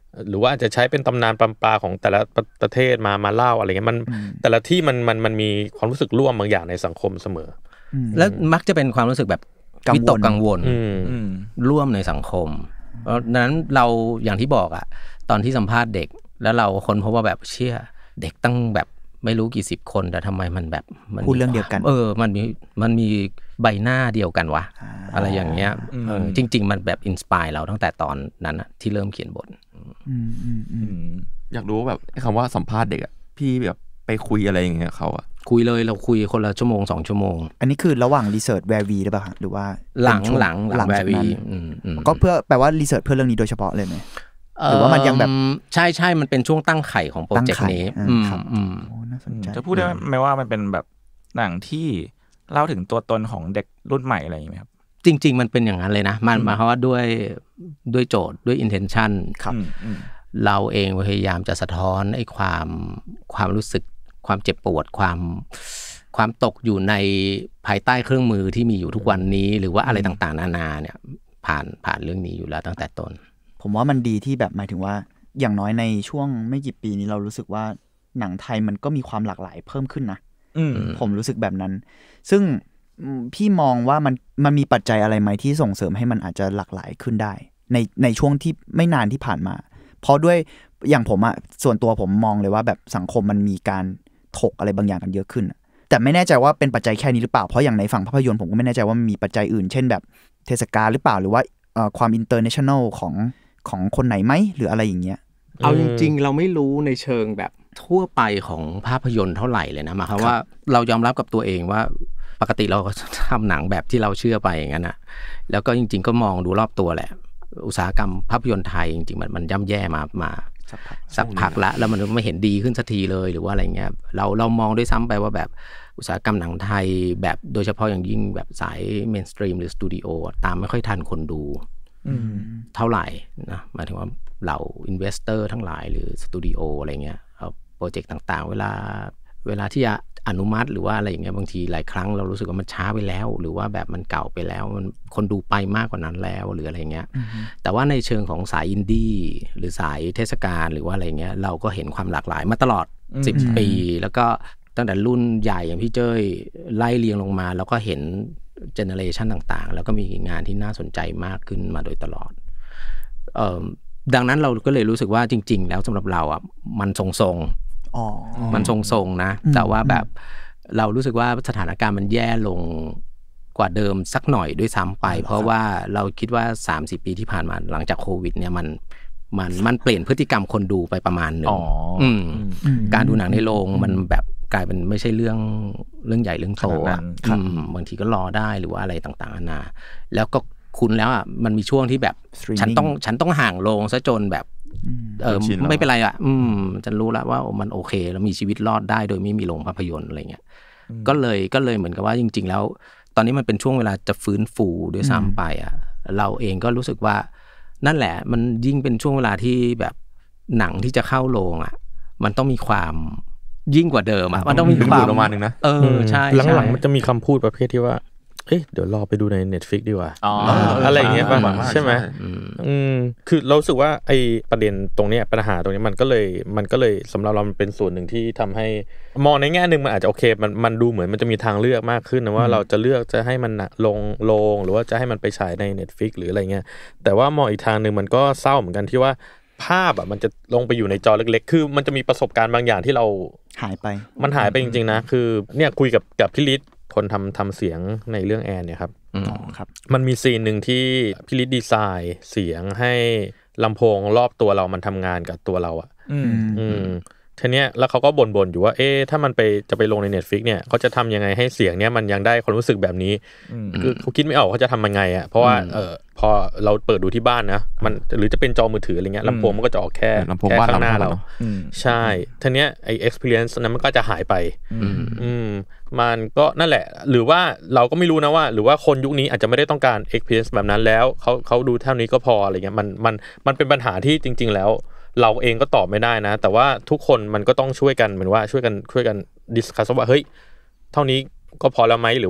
หรือว่าอาจจะใช้เป็นตำนานปลาของแต่ละประเทศมามาเล่าอะไรเงี้ยมันแต่ละที่มันมันมันมีความรู้สึกร่วมบางอย่างในสังคมเสมอแล้วมักจะเป็นความรู้สึกแบบวิตกกังวลร่วมในสังคมเพราะนั้นเราอย่างที่บอกอ่ะตอนที่สัมภาษณ์เด็กแล้วเราคนพบว่าแบบเชื่อเด็กตั้งแบบไม่รู้กี่สิบคนแต่ทำไมมันแบบมันพูดเรื่องเดียวกันเออมันมีมันมีใบหน้าเดียวกันวะ อ, อะไรอย่างเงี้ยเออจริงๆมันแบบอินสไปร์เราตั้งแต่ตอนนั้นอะที่เริ่มเขียนบทอยากรู้แบบคำว่าสัมภาษณ์เด็กอะพี่แบบไปคุยอะไรอย่างเงี้ยเขาอะคุยเลยเราคุยคนละชั่วโมงสองชั่วโมงอันนี้คือระหว่างรีเสิร์ชแวร์วีหรือเปล่าหรือว่าหลังหลังหลังแวร์วีก็เพื่อแปลว่ารีเสิร์ชเพื่อเรื่องนี้โดยเฉพาะเลยไหมหรือว่ามันยังแบบใช่ใช่มันเป็นช่วงตั้งไข่ของโปรเจกต์นี้ครับน่าสนใจจะพูดได้ไหมว่ามันเป็นแบบหนังที่เล่าถึงตัวตนของเด็กรุ่นใหม่อะไรอย่างเงี้ยครับจริงๆมันเป็นอย่างนั้นเลยนะมันหมายความว่าด้วยด้วยโจทย์ด้วย intention ครับเราเองพยายามจะสะท้อนไอ้ความความรู้สึกความเจ็บปวดความความตกอยู่ในภายใต้เครื่องมือที่มีอยู่ทุกวันนี้หรือว่าอะไรต่างๆนานาเนี่ยผ่านผ่านเรื่องนี้อยู่แล้วตั้งแต่ต้นผมว่ามันดีที่แบบหมายถึงว่าอย่างน้อยในช่วงไม่กี่ปีนี้เรารู้สึกว่าหนังไทยมันก็มีความหลากหลายเพิ่มขึ้นนะผมรู้สึกแบบนั้นซึ่งพี่มองว่ามันมันมีปัจจัยอะไรไหมที่ส่งเสริมให้มันอาจจะหลากหลายขึ้นได้ในในช่วงที่ไม่นานที่ผ่านมาเพราะด้วยอย่างผมอะส่วนตัวผมมองเลยว่าแบบสังคมมันมีการถกอะไรบางอย่างกันเยอะขึ้นแต่ไม่แน่ใจว่าเป็นปัจจัยแค่นี้หรือเปล่าเพราะอย่างในฝั่งภาพยนตร์ผมก็ไม่แน่ใจว่ามันมีปัจจัยอื่นเช่นแบบเทศกาลหรือเปล่าหรือว่าความอินเตอร์เนชั่นแนลของของคนไหนไหมหรืออะไรอย่างเงี้ยเอาจริงๆเราไม่รู้ในเชิงแบบทั่วไปของภาพยนตร์เท่าไหร่เลยนะหมายความว่าเรายอมรับกับตัวเองว่าปกติเราก็ทำหนังแบบที่เราเชื่อไปอย่างนั้นนะแล้วก็จริงๆก็มองดูรอบตัวแหละอุตสาหกรรมภาพยนตร์ไทยจริงๆมันมันย่ำแย่มามาสักพักละแล้วมันไม่เห็นดีขึ้นสักทีเลยหรือว่าอะไรเงี้ยเราเรามองด้วยซ้ำไปว่าแบบอุตสาหกรรมหนังไทยแบบโดยเฉพาะอย่างยิ่งแบบสายเมนสตรีมหรือสตูดิโอตามไม่ค่อยทันคนดูเท่าไหร่นะหมายถึงว่าเราอินเวสเตอร์ทั้งหลายหรือสตูดิโออะไรเงี้ยโปรเจกต์ต่างๆเวลาเวลาที่จะอนุมัติหรือว่าอะไรอย่างเงี้ยบางทีหลายครั้งเรารู้สึกว่ามันช้าไปแล้วหรือว่าแบบมันเก่าไปแล้วมันคนดูไปมากกว่านั้นแล้วหรืออะไรเงี้ยแต่ว่าในเชิงของสายอินดี้หรือสายเทศกาลหรือว่าอะไรเงี้ยเราก็เห็นความหลากหลายมาตลอดสิบปีแล้วก็ตั้งแต่รุ่นใหญ่อย่างพี่เจ้ยไล่เรียงลงมาแล้วก็เห็นเจเนอเรชันต่างๆแล้วก็มีงานที่น่าสนใจมากขึ้นมาโดยตลอดเอ่อดังนั้นเราก็เลยรู้สึกว่าจริงๆแล้วสำหรับเราอ่ะมันทรงๆอ๋อมันทรงๆนะแต่ว่าแบบเรารู้สึกว่าสถานการณ์มันแย่ลงกว่าเดิมสักหน่อยด้วยซ้ำไปเพราะว่าเราคิดว่า สามสิบ ปีที่ผ่านมาหลังจากโควิดเนี่ยมันมันมันเปลี่ยนพฤติกรรมคนดูไปประมาณนึงการดูหนังในโรงมันแบบกลายเป็นไม่ใช่เรื่องเรื่องใหญ่เรื่องโตอ่ะบางทีก็รอได้หรือว่าอะไรต่างๆนานาแล้วก็คุณแล้วอ่ะมันมีช่วงที่แบบฉันต้องฉันต้องห่างโรงซะจนแบบเออไม่เป็นไรอ่ะอืมฉันรู้แล้วว่ามันโอเคแล้วมีชีวิตรอดได้โดยไม่มีโรงภาพยนตร์อะไรเงี้ยก็เลยก็เลยเหมือนกับว่าจริงๆแล้วตอนนี้มันเป็นช่วงเวลาจะฟื้นฟูด้วยซ้ำไปอ่ะเราเองก็รู้สึกว่านั่นแหละมันยิ่งเป็นช่วงเวลาที่แบบหนังที่จะเข้าโรงอ่ะมันต้องมีความยิ่งกว่าเดิมอ่ะมันต้องมีความประมาณนึงนะเออใช่หลังๆมันจะมีคำพูดประเภทที่ว่าเอ๊ะเดี๋ยวรอไปดูใน Netflix ดีกว่าอ๋ออะไรอย่างเงี้ยป่ะใช่ไหมอืมคือเราสึกว่าไอ้ประเด็นตรงเนี้ยปัญหาตรงนี้มันก็เลยมันก็เลยสำหรับเรามันเป็นส่วนหนึ่งที่ทำให้มองในแง่นึงมันอาจจะโอเคมันมันดูเหมือนมันจะมีทางเลือกมากขึ้นนะว่าเราจะเลือกจะให้มันลงลงหรือว่าจะให้มันไปฉายใน Netflix หรืออะไรเงี้ยแต่ว่ามองอีกทางนึงมันก็เศร้าเหมือนกันที่ว่าภาพอ่ะมันจะลงไปอยู่ในจอเล็กๆคือมันจะมีประสบการณ์บางอย่างที่เราหายไปมันหายไปจริงๆนะคือเนี่ยคุยกับกับพี่ฤทธิ์คนทำทำเสียงในเรื่องแอนเนี่ยครับอ๋อครับมันมีซีนหนึ่งที่พี่ฤทธิ์ดีไซน์เสียงให้ลำโพงรอบตัวเรามันทำงานกับตัวเราอ่ะอืมอืมทีเนี้ยแล้วเขาก็บ่นๆอยู่ว่าเอ๊ะถ้ามันไปจะไปลงใน Netflix เนี่ยเขาจะทำยังไงให้เสียงเนี้ยมันยังได้ความรู้สึกแบบนี้คือเขาคิดไม่ออกเขาจะทำยังไงอ่ะเพราะว่าเออพอเราเปิดดูที่บ้านนะมันหรือจะเป็นจอมือถืออะไรเงี้ยลำโพงมันก็จะออกแค่แค่ข้างหน้าเราใช่ทีเนี้ยไอ้ experience นั้นมันก็จะหายไปอืมมันก็นั่นแหละหรือว่าเราก็ไม่รู้นะว่าหรือว่าคนยุคนี้อาจจะไม่ได้ต้องการ experience แบบนั้นแล้วเขาเขาดูเท่านี้ก็พออะไรเงี้ยมันมันมันเป็นปัญหาที่จริงๆแล้วเราเองก็ตอบไม่ได้นะแต่ว่าทุกคนมันก็ต้องช่วยกันเหมือนว่าช่วยกันช่วยกันดิสคัสว่าเฮ้ยเท่านี้ก็พอแล้วไหมหรือว่า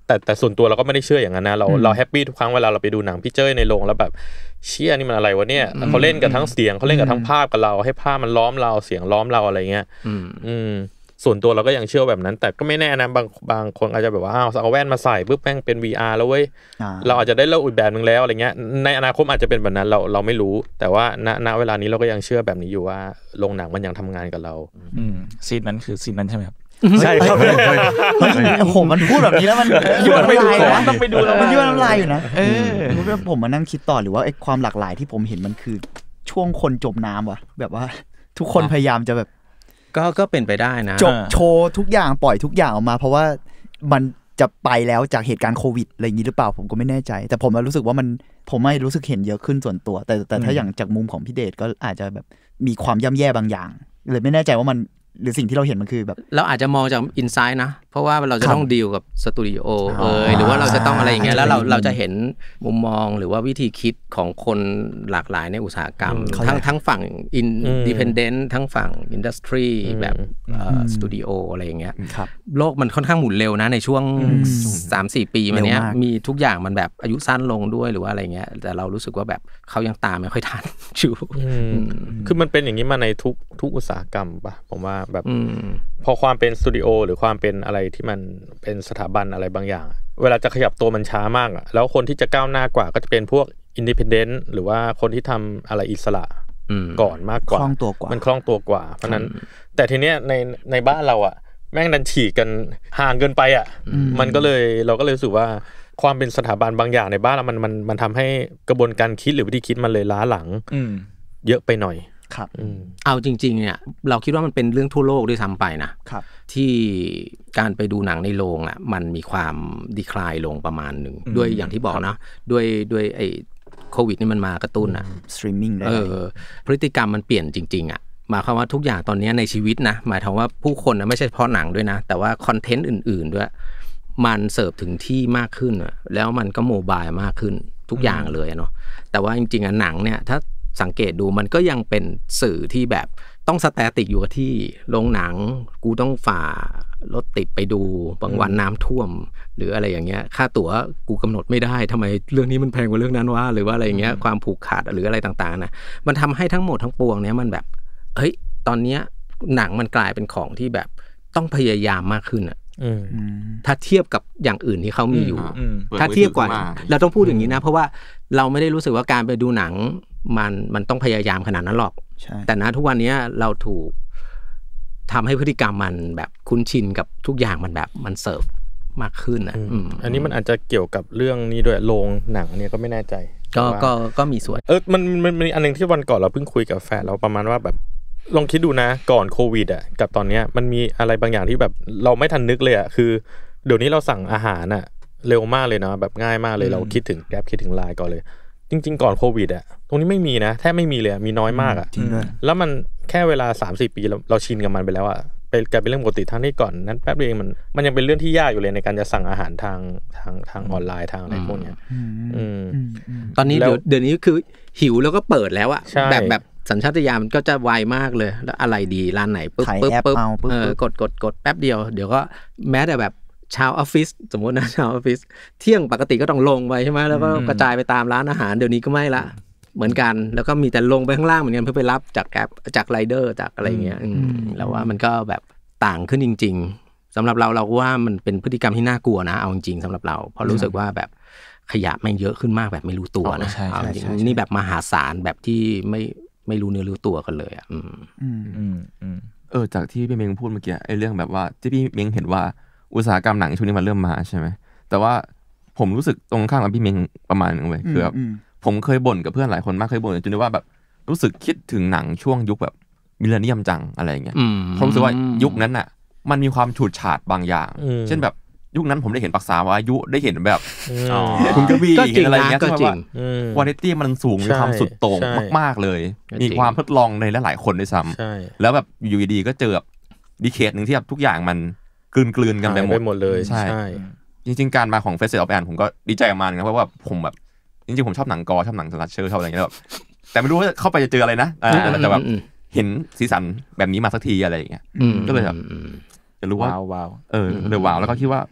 แต่แต่ส่วนตัวเราก็ไม่ได้เชื่ออย่างนั้นนะเราเราแฮปปี้ทุกครั้งเวลาเราไปดูหนังพี่เจ้ยในโรงแล้วแบบเชี่ยนี่มันอะไรวะเนี่ยเขาเล่นกับทั้งเสียงเขาเล่นกับทั้งภาพกับเราให้ภาพมันล้อมเราเสียงล้อมเราอะไรเงี้ยอืมส่วนตัวเราก็ยังเชื่อแบบนั้นแต่ก็ไม่แน่นะบางบางคนอาจจะแบบว่าอ้าวเอาแว่นมาใส่ปุ๊บแม่งเป็น วี อาร์ แล้วเว้ยเราอาจจะได้เล่าอีกแบบนึงแล้วอะไรเงี้ยในอนาคตอาจจะเป็นแบบนั้นเราเราไม่รู้แต่ว่าณณเวลานี้เราก็ยังเชื่อแบบนี้อยู่ว่าโรงหนังมันยังทำงานกับเราอืมซีนนั้นคือซีนนั้นใช่ไหมครับใช่ครับโอ้โหมันพูดแบบนี้แล้วมันยั่วน้ำลายนะต้องไปดูแล้วมันยั่วน้ำลายอยู่นะเออผมมานั่งคิดต่อหรือว่าไอ้ความหลากหลายที่ผมเห็นมันคือช่วงคนจมน้ำวะแบบว่าทุกคนพยายามจะแบบก็ก็เป็นไปได้นะจบโชว์ทุกอย่างปล่อยทุกอย่างออกมาเพราะว่ามันจะไปแล้วจากเหตุการณ์โควิดอะไรอย่างนี้หรือเปล่าผมก็ไม่แน่ใจแต่ผมรู้สึกว่ามันผมไม่รู้สึกเห็นเยอะขึ้นส่วนตัวแต่แต่ถ้าอย่างจากมุมของพี่เดชก็อาจจะแบบมีความย่ำแย่บางอย่างเลยไม่แน่ใจว่ามันหรือสิ่งที่เราเห็นมันคือแบบเราอาจจะมองจากอินไซด์นะเพราะว่าเราจะต้องดีลกับสตูดิโอเอยหรือว่าเราจะต้องอะไรอย่างเงี้ยแล้วเราเราจะเห็นมุมมองหรือว่าวิธีคิดของคนหลากหลายในอุตสาหกรรมทั้งทั้งฝั่งอินดิเพนเดนต์ทั้งฝั่งอินดัสทรีแบบสตูดิโออะไรอย่างเงี้ยโลกมันค่อนข้างหมุนเร็วนะในช่วง สามสี่ ปีมาเนี้ยมีทุกอย่างมันแบบอายุสั้นลงด้วยหรือว่าอะไรเงี้ยแต่เรารู้สึกว่าแบบเขายังตามไม่ค่อยทันอยู่คือมันเป็นอย่างนี้มาในทุกทุกอุตสาหกรรมป่ะผมว่าแบบพอความเป็นสตูดิโอหรือความเป็นอะไรที่มันเป็นสถาบันอะไรบางอย่างเวลาจะขยับตัวมันช้ามากอ่ะแล้วคนที่จะก้าวหน้ากว่าก็จะเป็นพวกอินดิเพนเดนต์หรือว่าคนที่ทำอะไรอิสระก่อนมากกว่าคล่องตัวกว่ามันคล่องตัวกว่าเพราะนั้นแต่ทีเนี้ยในในบ้านเราอ่ะแม่งดันฉีกกันห่างเกินไปอ่ะมันก็เลยเราก็เลยรู้สึกว่าความเป็นสถาบันบางอย่างในบ้านเรามันมันมันทำให้กระบวนการคิดหรือวิธีคิดมันเลยล้าหลังเยอะไปหน่อยครับเอาจริงๆเนี่ยเราคิดว่ามันเป็นเรื่องทั่วโลกด้วยซ้ำไปนะครับที่การไปดูหนังในโรงอ่ะมันมีความดีคลายลงประมาณหนึ่งด้วยอย่างที่บอกนะด้วยด้วยไอ้โควิดนี่มันมากระตุ้นอ่ะสตรีมมิ่งได้เออพฤติกรรมมันเปลี่ยนจริงๆอ่ะหมายความว่าทุกอย่างตอนนี้ในชีวิตนะหมายถึงว่าผู้คนนะไม่ใช่เฉพาะหนังด้วยนะแต่ว่าคอนเทนต์อื่นๆด้วยมันเสิร์ฟถึงที่มากขึ้นแล้วมันก็โมบายมากขึ้นทุกอย่างเลยเนาะแต่ว่าจริงๆอ่ะหนังเนี่ยถ้าสังเกตดูมันก็ยังเป็นสื่อที่แบบต้องสแตติกอยู่กับที่โรงหนังกูต้องฝ่ารถติดไปดูบางวันน้ำท่วมหรืออะไรอย่างเงี้ยค่าตั๋วกูกำหนดไม่ได้ทำไมเรื่องนี้มันแพงกว่าเรื่องนั้นวะหรือว่าอะไรอย่างเงี้ยความผูกขาดหรืออะไรต่างๆนะมันทำให้ทั้งหมดทั้งปวงเนี้ยมันแบบเฮ้ยตอนเนี้ยหนังมันกลายเป็นของที่แบบต้องพยายามมากขึ้นอ่ะถ้าเทียบกับอย่างอื่นที่เขามีอยู่ถ้าเทียบกว่าเราต้องพูดอย่างนี้นะเพราะว่าเราไม่ได้รู้สึกว่าการไปดูหนังมันมันต้องพยายามขนาดนั้นหรอกแต่นะทุกวันนี้เราถูกทำให้พฤติกรรมมันแบบคุ้นชินกับทุกอย่างมันแบบมันเสิร์ฟมากขึ้นอ่ะอันนี้มันอาจจะเกี่ยวกับเรื่องนี้ด้วยโรงหนังเนี่ยก็ไม่แน่ใจก็ก็ก็มีส่วนเออมันมันมีอันนึงที่วันก่อนเราเพิ่งคุยกับแฟนเราประมาณว่าแบบลองคิดดูนะก่อนโควิดอ่ะกับตอนเนี้ยมันมีอะไรบางอย่างที่แบบเราไม่ทันนึกเลยอ่ะคือเดี๋ยวนี้เราสั่งอาหารอ่ะเร็วมากเลยนะแบบง่ายมากเลยเราคิดถึงแกร็บคิดถึงไลน์ก่อนเลยจริงๆก่อนโควิดอ่ะตรงนี้ไม่มีนะแทบไม่มีเลยมีน้อยมากอ่ะแล้วมันแค่เวลา สามสี่ ปีเราเราชินกับมันไปแล้วอ่ะเป็นกลายเป็นเรื่องปกติทั้งที่ก่อนนั้นแป๊บเดียวเองมันมันยังเป็นเรื่องที่ยากอยู่เลยในการจะสั่งอาหารทางทางทางออนไลน์ทางอะไรพวกเนี้ยตอนนี้เดี๋ยวเดี๋ยวนี้คือหิวแล้วก็เปิดแล้วอ่ะแบบแบบสัญชาตญาณมันก็จะไวมากเลยแล้วอะไรดีร้านไหนปึ๊บปึ๊บปึ๊บเออกดกดกดแป๊บเดียวเดี๋ยวก็แม้แต่แบบชาวออฟฟิศสมมตินะชาวออฟฟิศเที่ยงปกติก็ต้องลงไปใช่ไหมแล้วก็กระจายไปตามร้านอาหารเดี๋ยวนี้ก็ไม่ละเหมือนกันแล้วก็มีแต่ลงไปข้างล่างเหมือนกันเพื่อไปรับจากแกร็บจากไรเดอร์จากอะไรเงี้ยแล้วว่ามันก็แบบต่างขึ้นจริงๆสำหรับเราเราว่ามันเป็นพฤติกรรมที่น่ากลัวนะเอาจริงๆสำหรับเราเพราะรู้สึกว่าแบบขยะแม่งเยอะขึ้นมากแบบไม่รู้ตัวนะเอาจริงนี่แบบมหาศาลแบบที่ไม่ไม่รู้เนื้อรู้ตัวกันเลยอ่ะอืมอืมอืมเออจากที่พี่เม้งพูดเมื่อกี้ไอ้เรื่องแบบว่าที่พี่เม้งเห็นว่าอุตสาหกรรมหนังช่วงนี้มันเริ่มมาใช่ไหมแต่ว่าผมรู้สึกตรงข้ามกับพี่เม้งประมาณนึงเว้ยคือแบบผมเคยบ่นกับเพื่อนหลายคนมากเคยบ่นจนได้ว่าแบบรู้สึกคิดถึงหนังช่วงยุคแบบมิลเลนเนียมจังอะไรอย่างเงี้ยผมรู้สึกว่ายุคนั้นน่ะมันมีความฉูดฉาดบางอย่างเช่นแบบยุคนั้นผมได้เห็นปรักษาวายุได้เห็นแบบคุณกวีเห็นอะไรเงี้ยคือว่าวาไรตี้มันสูงมีความสุดโต่งมากๆเลยมีความทดลองในหลายๆคนด้วยซ้ำแล้วแบบอยู่ดีๆก็เจอแบบดีเคทนึงที่แบบทุกอย่างมันกลืนๆกันไปหมดเลยใช่จริงๆการมาของเฟสติวัลแอนผมก็ดีใจกับมันนะเพราะว่าผมแบบจริงๆผมชอบหนังกอชอบหนังสลัดเชอร์ชอบอะไรเงี้ยแบบแต่ไม่รู้ว่าเข้าไปจะเจออะไรนะแต่แบบเห็นสีสันแบบนี้มาสักทีอะไรอย่างเงี้ยก็เลยแบบจะรู้ว่าว้าวเออเลยว้าวแล้วก็คิดว่า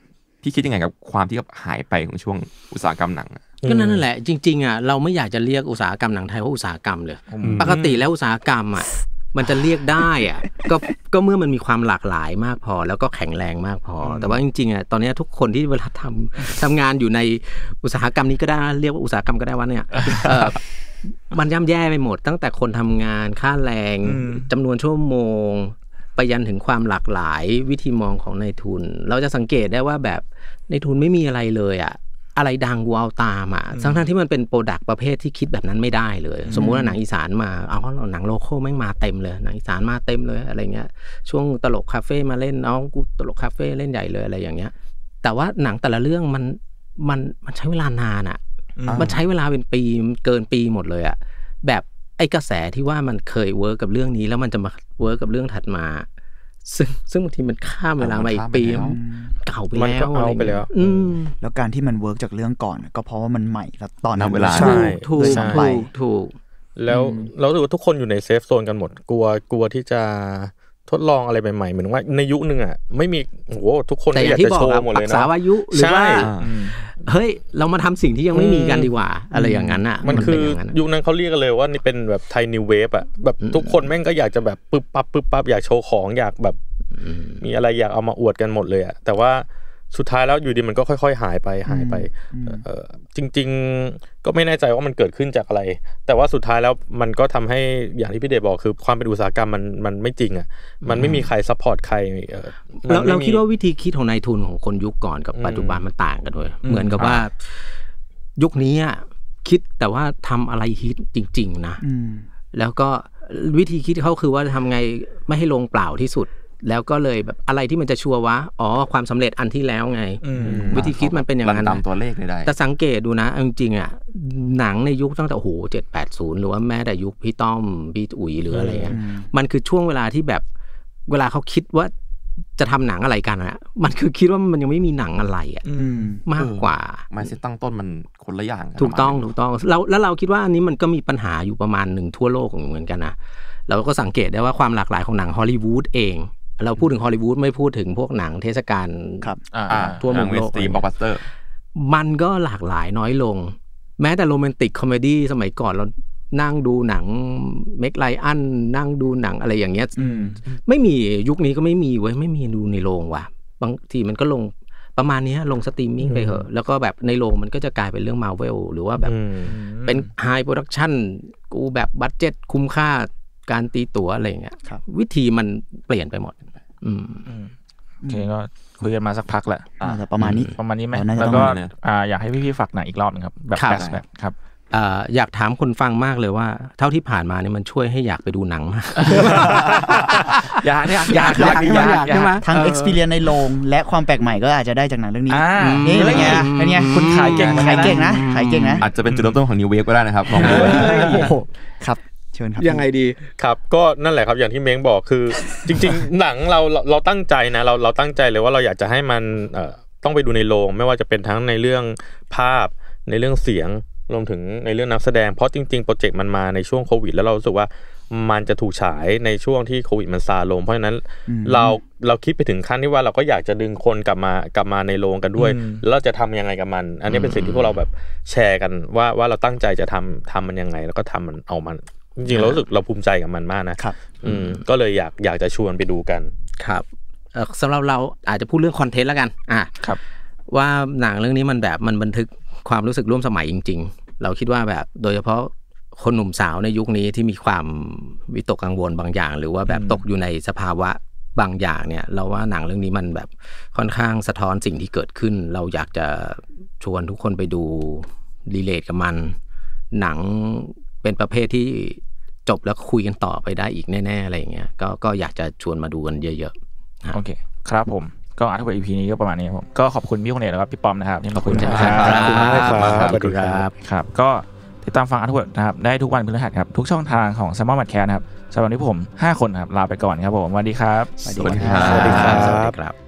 พี่คิดยังไงกับความที่หายไปของช่วงอุตสาหกรรมหนังก็นั่นแหละจริงๆอ่ะเราไม่อยากจะเรียกอุตสาหกรรมหนังไทยว่าอุตสาหกรรมเลยปกติแล้วอุตสาหกรรมอ่ะมันจะเรียกได้อ่ะก็ก็เมื่อมันมีความหลากหลายมากพอแล้วก็แข็งแรงมากพอแต่ว่าจริงๆอ่ะตอนนี้ทุกคนที่เวลาทำทำงานอยู่ในอุตสาหกรรมนี้ก็ได้เรียกว่าอุตสาหกรรมก็ได้ว่าเนี่ยมันย่ำแย่ไปหมดตั้งแต่คนทำงานค่าแรงจำนวนชั่วโมงไปยันถึงความหลากหลายวิธีมองของนายทุนเราจะสังเกตได้ว่าแบบนายทุนไม่มีอะไรเลยอ่ะอะไรดังกูเอาตามอ่ะทั้งๆที่มันเป็นโปรดักต์ประเภทที่คิดแบบนั้นไม่ได้เลยสมมุติว่าหนังอีสานมาเอาหนังโลคอลแม่งมาเต็มเลยหนังอีสานมาเต็มเลยอะไรเงี้ยช่วงตลกคาเฟ่มาเล่นน้องกูตลกคาเฟ่เล่นใหญ่เลยอะไรอย่างเงี้ยแต่ว่าหนังแต่ละเรื่องมันมันมันใช้เวลานานอ่ะมันใช้เวลาเป็นปีเกินปีหมดเลยอ่ะแบบไอ้กระแสที่ว่ามันเคยเวิร์กกับเรื่องนี้แล้วมันจะมาเวิร์กกับเรื่องถัดมาซึ่งซึ่งบางทีมันข้ามเวลามาอีกปีเก่าไปแล้วอะไรไปแล้วแล้วการที่มันเวิร์กจากเรื่องก่อนก็เพราะว่ามันใหม่แล้วตอนนั้นเวลาถูกถูกถูกแล้วเราถือว่าทุกคนอยู่ในเซฟโซนกันหมดกลัวกลัวที่จะทดลองอะไรใหม่ๆเหมือนว่าในยุคนึงอ่ะไม่มีโอ้โหทุกคนอยากจะโชว์หมดเลยนะภาษาวายุหรือว่าเฮ้ยเรามาทำสิ่งที่ยังไม่มีกันดีกว่าอะไรอย่างนั้นอ่ะมันคือยุคนั้นเขาเรียกกันเลยว่านี่เป็นแบบไทยนิวเวฟอ่ะแบบทุกคนแม่งก็อยากจะแบบปึ๊บปั๊บปึ๊บปั๊บอยากโชว์ของอยากแบบมีอะไรอยากเอามาอวดกันหมดเลยอ่ะแต่ว่าสุดท้ายแล้วอยู่ดีมันก็ค่อยๆหายไปหายไปเออจริงๆก็ไม่แน่ใจว่ามันเกิดขึ้นจากอะไรแต่ว่าสุดท้ายแล้วมันก็ทำให้อย่างที่พี่เดชบอกคือความเป็นอุตสาหกรรมมันมันไม่จริงอ่ะมันไม่มีใครซัพพอร์ตใครเราเราคิดว่าวิธีคิดของนายทุนของคนยุคก่อนกับปัจจุบันมันต่างกันด้วยเหมือนกับว่ายุคนี้คิดแต่ว่าทำอะไรฮิตจริงๆนะแล้วก็วิธีคิดเขาคือว่าทำไงไม่ให้ลงเปล่าที่สุดแล้วก็เลยแบบอะไรที่มันจะชัวร์วะอ๋อความสำเร็จอันที่แล้วไงวิธีคิดมันเป็นอย่างนั้นตามตัวเลขได้แต่สังเกตดูนะจริงๆอ่ะหนังในยุคตั้งแต่โอ้โหเจ็ดแปดศูนย์หรือว่าแม้แต่ยุคพี่ต้อมพี่อุ๋ยหรืออะไรเงี้ยมันคือช่วงเวลาที่แบบเวลาเขาคิดว่าจะทำหนังอะไรกันอ่ะมันคือคิดว่ามันยังไม่มีหนังอะไรอ่ะมากกว่าไม่ใช่ตั้งต้นมันคนละอย่างถูกต้องถูกต้องแล้วแล้วเราคิดว่าอันนี้มันก็มีปัญหาอยู่ประมาณหนึ่งทั่วโลกเหมือนกันนะเราก็สังเกตได้ว่าความหลากหลายของหนังฮอลลีวูดเองเราพูดถึงฮอลลีวูดไม่พูดถึงพวกหนังเทศกาลทั่วมุมโลกมันก็หลากหลายน้อยลงแม้แต่โรแมนติกคอมเมดี้สมัยก่อนเรานั่งดูหนังเมกไลอันนั่งดูหนังอะไรอย่างเงี้ยไม่มียุคนี้ก็ไม่มีเว้ยไม่มีดูในโรงว่ะบางทีมันก็ลงประมาณนี้ลงสตรีมมิ่งไปเหอะแล้วก็แบบในโรงมันก็จะกลายเป็นเรื่อง Marvel หรือว่าแบบเป็นไฮโปรดักชั่นกูแบบบัดเจ็ตคุ้มค่าการตีตั๋วอะไรอย่างเงี้ยวิธีมันเปลี่ยนไปหมดอืมโอเคก็คุยกันมาสักพักแหละประมาณนี้ประมาณนี้ไหมแล้วก็อยากให้พี่ๆฝากหนังอีกรอบนึงครับแบบแฟลชแบ็คครับอยากถามคนฟังมากเลยว่าเท่าที่ผ่านมาเนี่ยมันช่วยให้อยากไปดูหนังมากอยากเนี่ยอยากอยากอยากใช่ไหมทั้ง experience ในโรงและความแปลกใหม่ก็อาจจะได้จากหนังเรื่องนี้นี่เป็นไงเป็นไงคุณขายเก่งขายเก่งนะขายเก่งนะอาจจะเป็นจุดเริ่มต้นของ New Wave ก็ได้นะครับลองดูครับเชิญครับยังไงดีครับก็นั่นแหละครับอย่างที่เม้งบอกคือจริงๆหนังเราเราตั้งใจนะเราเราตั้งใจเลยว่าเราอยากจะให้มันเอ่อต้องไปดูในโรงไม่ว่าจะเป็นทั้งในเรื่องภาพในเรื่องเสียงรวมถึงในเรื่องนักแสดงเพราะจริงๆโปรเจกต์มันมาในช่วงโควิดแล้วเรารู้สึกว่ามันจะถูกฉายในช่วงที่โควิดมันซาลงเพราะฉะนั้นเราเราคิดไปถึงขั้นที่ว่าเราก็อยากจะดึงคนกลับมากลับมาในโรงกันด้วยแล้วเราจะทำยังไงกับมันอันนี้เป็นสิ่งที่พวกเราแบบแชร์กันว่าว่าเราตั้งใจจะทำทำมันยังไงแล้วก็ทำมันเอามันจริงๆเรารู้สึกเราภูมิใจกับมันมากนะครับอืมก็เลยอยากอยากจะชวนไปดูกันครับเอ่อสำหรับเราอาจจะพูดเรื่องคอนเทนต์แล้วกันอ่ะครับว่าหนังเรื่องนี้มันแบบมันบันทึกความรู้สึกร่วมสมัยจริงๆเราคิดว่าแบบโดยเฉพาะคนหนุ่มสาวในยุคนี้ที่มีความวิตกกังวลบางอย่างหรือว่าแบบตกอยู่ในสภาวะบางอย่างเนี่ยเราว่าหนังเรื่องนี้มันแบบค่อนข้างสะท้อนสิ่งที่เกิดขึ้นเราอยากจะชวนทุกคนไปดูรีเลทกับมันหนังเป็นประเภทที่จบแล้วคุยกันต่อไปได้อีกแน่ๆอะไรอย่างเงี้ยก็ก็อยากจะชวนมาดูกันเยอะๆโอเคครับผมก็อันที่ อี พี นี้ก็ประมาณนี้ครับก็ขอบคุณพี่คงเดชแล้วก็พี่ปอมนะครับที่มาคุยกันครับขอบคุณมากครับสวัสดีครับครับก็ติดตามฟังอันที่นะครับได้ทุกวันพฤหัสครับทุกช่องทางของ Salmon Podcast นะครับสำหรับวันนี้ผมห้าคนครับลาไปก่อนครับผมสวัสดีครับสวัสดีครับสวัสดีครับ